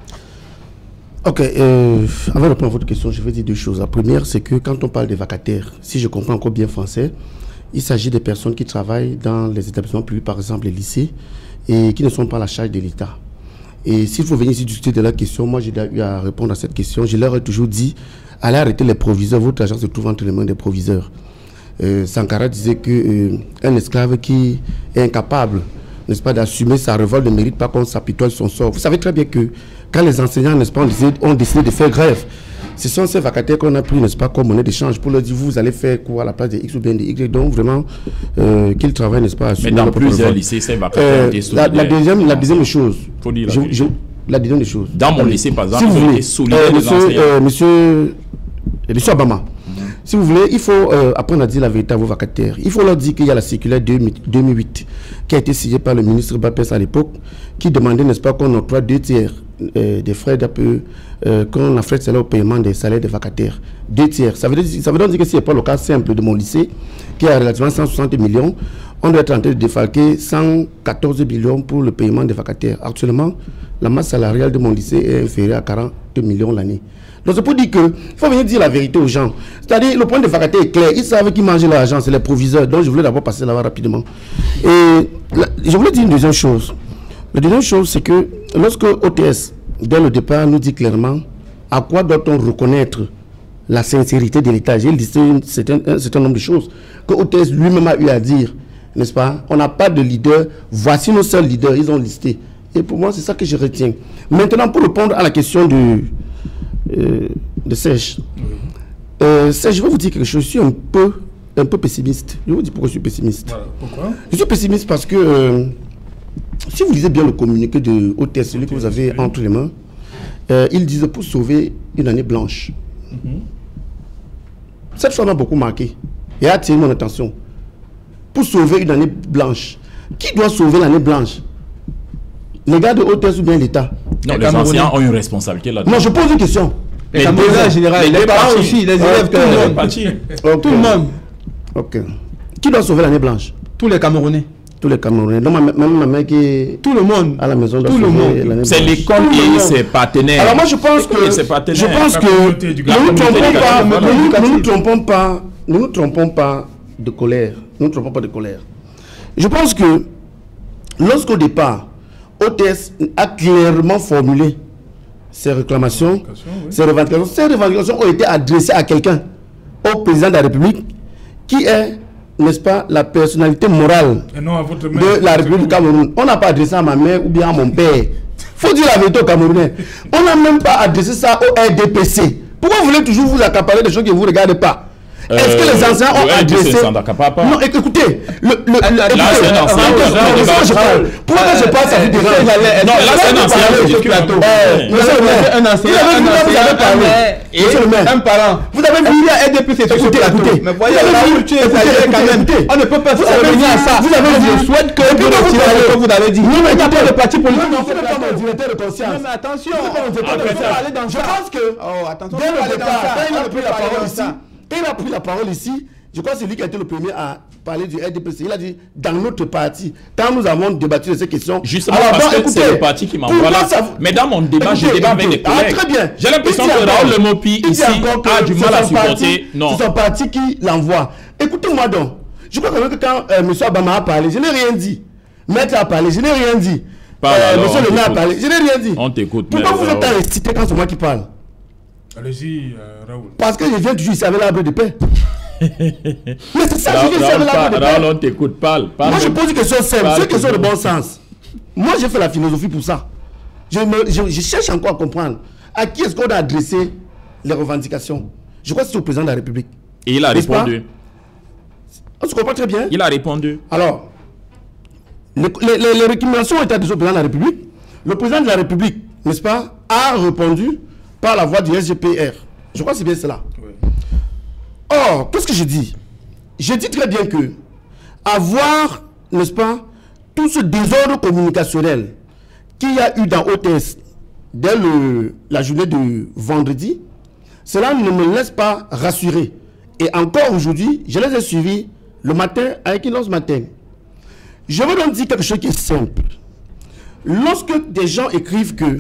Ok, euh, avant de répondre à votre question, je vais dire deux choses. La première, c'est que quand on parle des vacataires, si je comprends encore bien français, il s'agit des personnes qui travaillent dans les établissements publics, par exemple les lycées, et qui ne sont pas à la charge de l'État. Et s'il faut venir ici discuter de la question, moi j'ai eu à répondre à cette question. Je leur ai toujours dit, allez arrêter les proviseurs, votre agence se trouve entre les mains des proviseurs. Euh, Sankara disait qu'un euh, esclave qui est incapable, n'est-ce pas, d'assumer sa révolte ne mérite pas qu'on s'apitoie sur son sort. Vous savez très bien que quand les enseignants, n'est-ce pas, ont décidé, ont décidé de faire grève, ce sont ces vacataires qu'on a pris, n'est-ce pas, comme monnaie d'échange pour leur dire, vous allez faire quoi à la place de X ou bien de Y. Donc vraiment, euh, qu'ils travaillent, n'est-ce pas, à assumer. Mais dans plusieurs lycées, ces vacataires ont été solidaires. La, la, deuxième, la deuxième chose. Faut dire la, je, je, la deuxième des choses. Dans mon lycée, par exemple, si ils ont été solidaires. Euh, monsieur, euh, monsieur, monsieur Obama. si vous voulez, il faut euh, apprendre à dire la vérité à vos vacataires. Il faut leur dire qu'il y a la circulaire deux mille huit qui a été signée par le ministre Bapes à l'époque, qui demandait, n'est-ce pas, qu'on octroie deux tiers euh, des frais d'A P E, euh, qu'on affecte cela au paiement des salaires des vacataires. Deux tiers. Ça veut dire, ça veut donc dire que si ce n'est pas le cas simple de mon lycée, qui a relativement cent soixante millions, on doit être en train de défalquer cent quatorze millions pour le paiement des vacataires. Actuellement, la masse salariale de mon lycée est inférieure à quarante millions l'année. Donc c'est pour dire qu'il faut venir dire la vérité aux gens. C'est-à-dire, le point de vacataire est clair. Ils savent qui mangent l'argent, c'est les proviseurs. Donc je voulais d'abord passer là-bas rapidement. Et là, je voulais dire une deuxième chose. La deuxième chose, c'est que lorsque O T S, dès le départ, nous dit clairement à quoi doit-on reconnaître la sincérité de l'État. J'ai listé un certain, un certain nombre de choses que O T S lui-même a eu à dire, n'est-ce pas? On n'a pas de leader. Voici nos seuls leaders. Ils ont listé. Et pour moi, c'est ça que je retiens. Maintenant, pour répondre à la question de, euh, de Serge, euh, Serge, je vais vous dire quelque chose. Je suis un peu, un peu pessimiste. Je vais vous dire pourquoi je suis pessimiste. Voilà. Pourquoi? Je suis pessimiste parce que euh, si vous lisez bien le communiqué de O T S, celui que vous avez oui. entre les mains, euh, ils disent pour sauver une année blanche. Mm-hmm. Cette chose m'a beaucoup marqué et a attiré mon attention. Pour sauver une année blanche. Qui doit sauver l'année blanche? Les gars de O T S ou bien l'État? Non, les, les enseignants ont une responsabilité là-dedans. Non, je pose une question. Les Camerounais en général, les, les parents aussi, les élèves, tout le monde. Okay. Tout le monde. Ok. Qui doit sauver l'année blanche? Tous les Camerounais. Tous les Camerounais. Donc, même ma mère qui est tout le monde à la maison doit tout le monde. C'est l'école et ses partenaires. Alors moi je pense que je pense que nous ne trompons pas, nous nous trompons pas, nous nous trompons pas de colère. Nous ne trompons pas de colère. Je pense que lorsqu'au départ, O T S a clairement formulé ses réclamations, oui. ses revendications, ces revendications ont été adressées à quelqu'un, au président de la République, qui est, n'est-ce pas, la personnalité morale non, à votre mère, de la République du Cameroun. On n'a pas adressé à ma mère ou bien à mon père. Il faut dire la vérité aux Camerounais. On n'a même pas adressé ça au R D P C. Pourquoi vous voulez toujours vous accaparer des choses que vous ne regardez pas? Est-ce euh, que les enseignants ont adressé... Non, écoutez, le... le là, c'est un enseignant. Pourquoi je parle, ça vous dérange? Non, là, c'est un enseignant du plateau. Monsieur le maire, un enseignant, vous avez parlé. Monsieur le maire, un parent. Vous avez vu, il y a R D P C sur ce plateau. Mais voyez, là où tu es exagéré quand même. On ne peut pas se revenir à ça. Vous avez dit, je souhaite que vous retirez ce que vous avez dit. Non, mais il n'y a pas de parti politique. Non, ce n'est pas mon directeur de conscience. Non, mais attention. Je pense que... Oh, attention. Dès le départ, quand il a pris la parole ici, il a pris la parole ici, je crois que c'est lui qui a été le premier à parler du R D P C. Il a dit, dans notre parti, quand nous avons débattu de ces questions... Justement, alors, parce que c'est le parti qui m'envoie là. Ça... Mais dans mon débat, écoutez, je débat avec les collègues. Ah, très bien. J'ai l'impression que Raoul Lemopi, ici, a du mal à supporter. Non. C'est son parti qui l'envoie. Écoutez-moi donc. Je crois quand même que quand euh, M. Obama a parlé, je n'ai rien dit. Maître a parlé, je n'ai rien dit. Euh, Monsieur le maire a parlé, je n'ai rien dit. On t'écoute. Pourquoi vous êtes à réciter quand c'est moi qui parle? Allez-y, euh, Raoul. Parce que je viens toujours ici avec l'arbre de paix. Mais c'est ça, je viens ici avec l'arbre de paix. Raoul, on t'écoute, parle, parle. Moi, je pose une question simple, c'est une question de bon sens. Moi, j'ai fait la philosophie pour ça. Je, me, je, je cherche encore à comprendre à qui est-ce qu'on a adressé les revendications. Je crois que c'est au président de la République. Et il a répondu. On se comprend très bien. Il a répondu. Alors, les, les, les, les récriminations ont été adressées au président de la République. Le président de la République, n'est-ce pas, a répondu par la voie du S G P R. Je crois que c'est bien cela. Oui. Or, qu'est-ce que je dis? Je dis très bien que avoir, n'est-ce pas, tout ce désordre communicationnel qu'il y a eu dans O T S dès le, la journée de vendredi, cela ne me laisse pas rassurer. Et encore aujourd'hui, je les ai suivis le matin avec une annonce matin. Je veux donc dire quelque chose qui est simple. Lorsque des gens écrivent que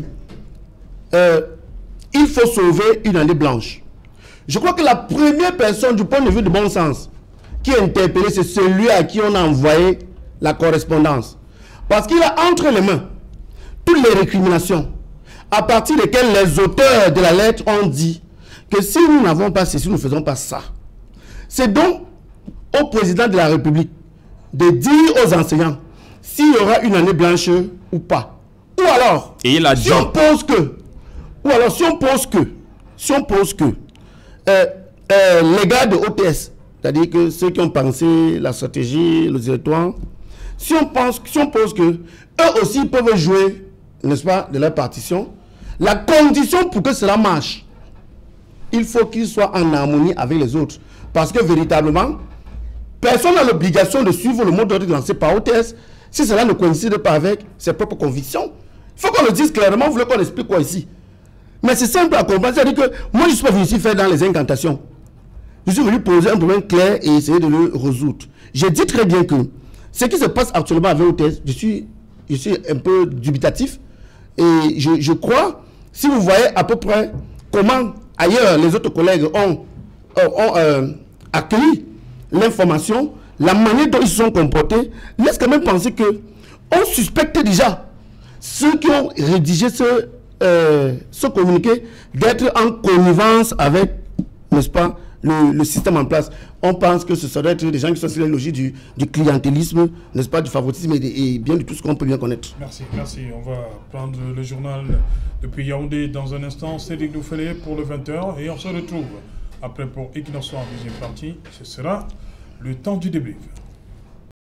euh, il faut sauver une année blanche, je crois que la première personne du point de vue de bon sens qui est interpellée, c'est celui à qui on a envoyé la correspondance. Parce qu'il a entre les mains toutes les récriminations à partir desquelles les auteurs de la lettre ont dit que si nous n'avons pas ceci, nous ne faisons pas ça. C'est donc au président de la République de dire aux enseignants s'il y aura une année blanche ou pas. Ou alors, et il a si dit... on pose que, ou alors si on pose que, si on pose que, euh, euh, les gars de O T S, c'est-à-dire que ceux qui ont pensé la stratégie, le directoire, si on pense, si on pose que eux aussi peuvent jouer, n'est-ce pas, de leur partition, la condition pour que cela marche, il faut qu'ils soient en harmonie avec les autres. Parce que véritablement, personne n'a l'obligation de suivre le mot d'ordre lancé par O T S si cela ne coïncide pas avec ses propres convictions. Il faut qu'on le dise clairement, vous voulez qu'on explique quoi ici? Mais c'est simple à comprendre. C'est-à-dire que moi, je ne suis pas venu ici faire dans les incantations. Je suis venu poser un problème clair et essayer de le résoudre. J'ai dit très bien que ce qui se passe actuellement avec O T S, je suis, je suis un peu dubitatif. Et je, je crois, si vous voyez à peu près comment ailleurs les autres collègues ont, ont euh, accueilli l'information, la manière dont ils se sont comportés, laisse quand même penser que on suspecte déjà ceux qui ont rédigé ce, euh, ce communiqué d'être en connivence avec, n'est-ce pas, le, le système en place. On pense que ce serait être des gens qui sont sur la logique du, du clientélisme, n'est-ce pas, du favoritisme et, de, et bien de tout ce qu'on peut bien connaître. Merci, merci. On va prendre le journal depuis Yaoundé dans un instant. Cédric Doufélé pour le vingt heures et on se retrouve après pour Equinox en deuxième partie. Ce sera le temps du débrief.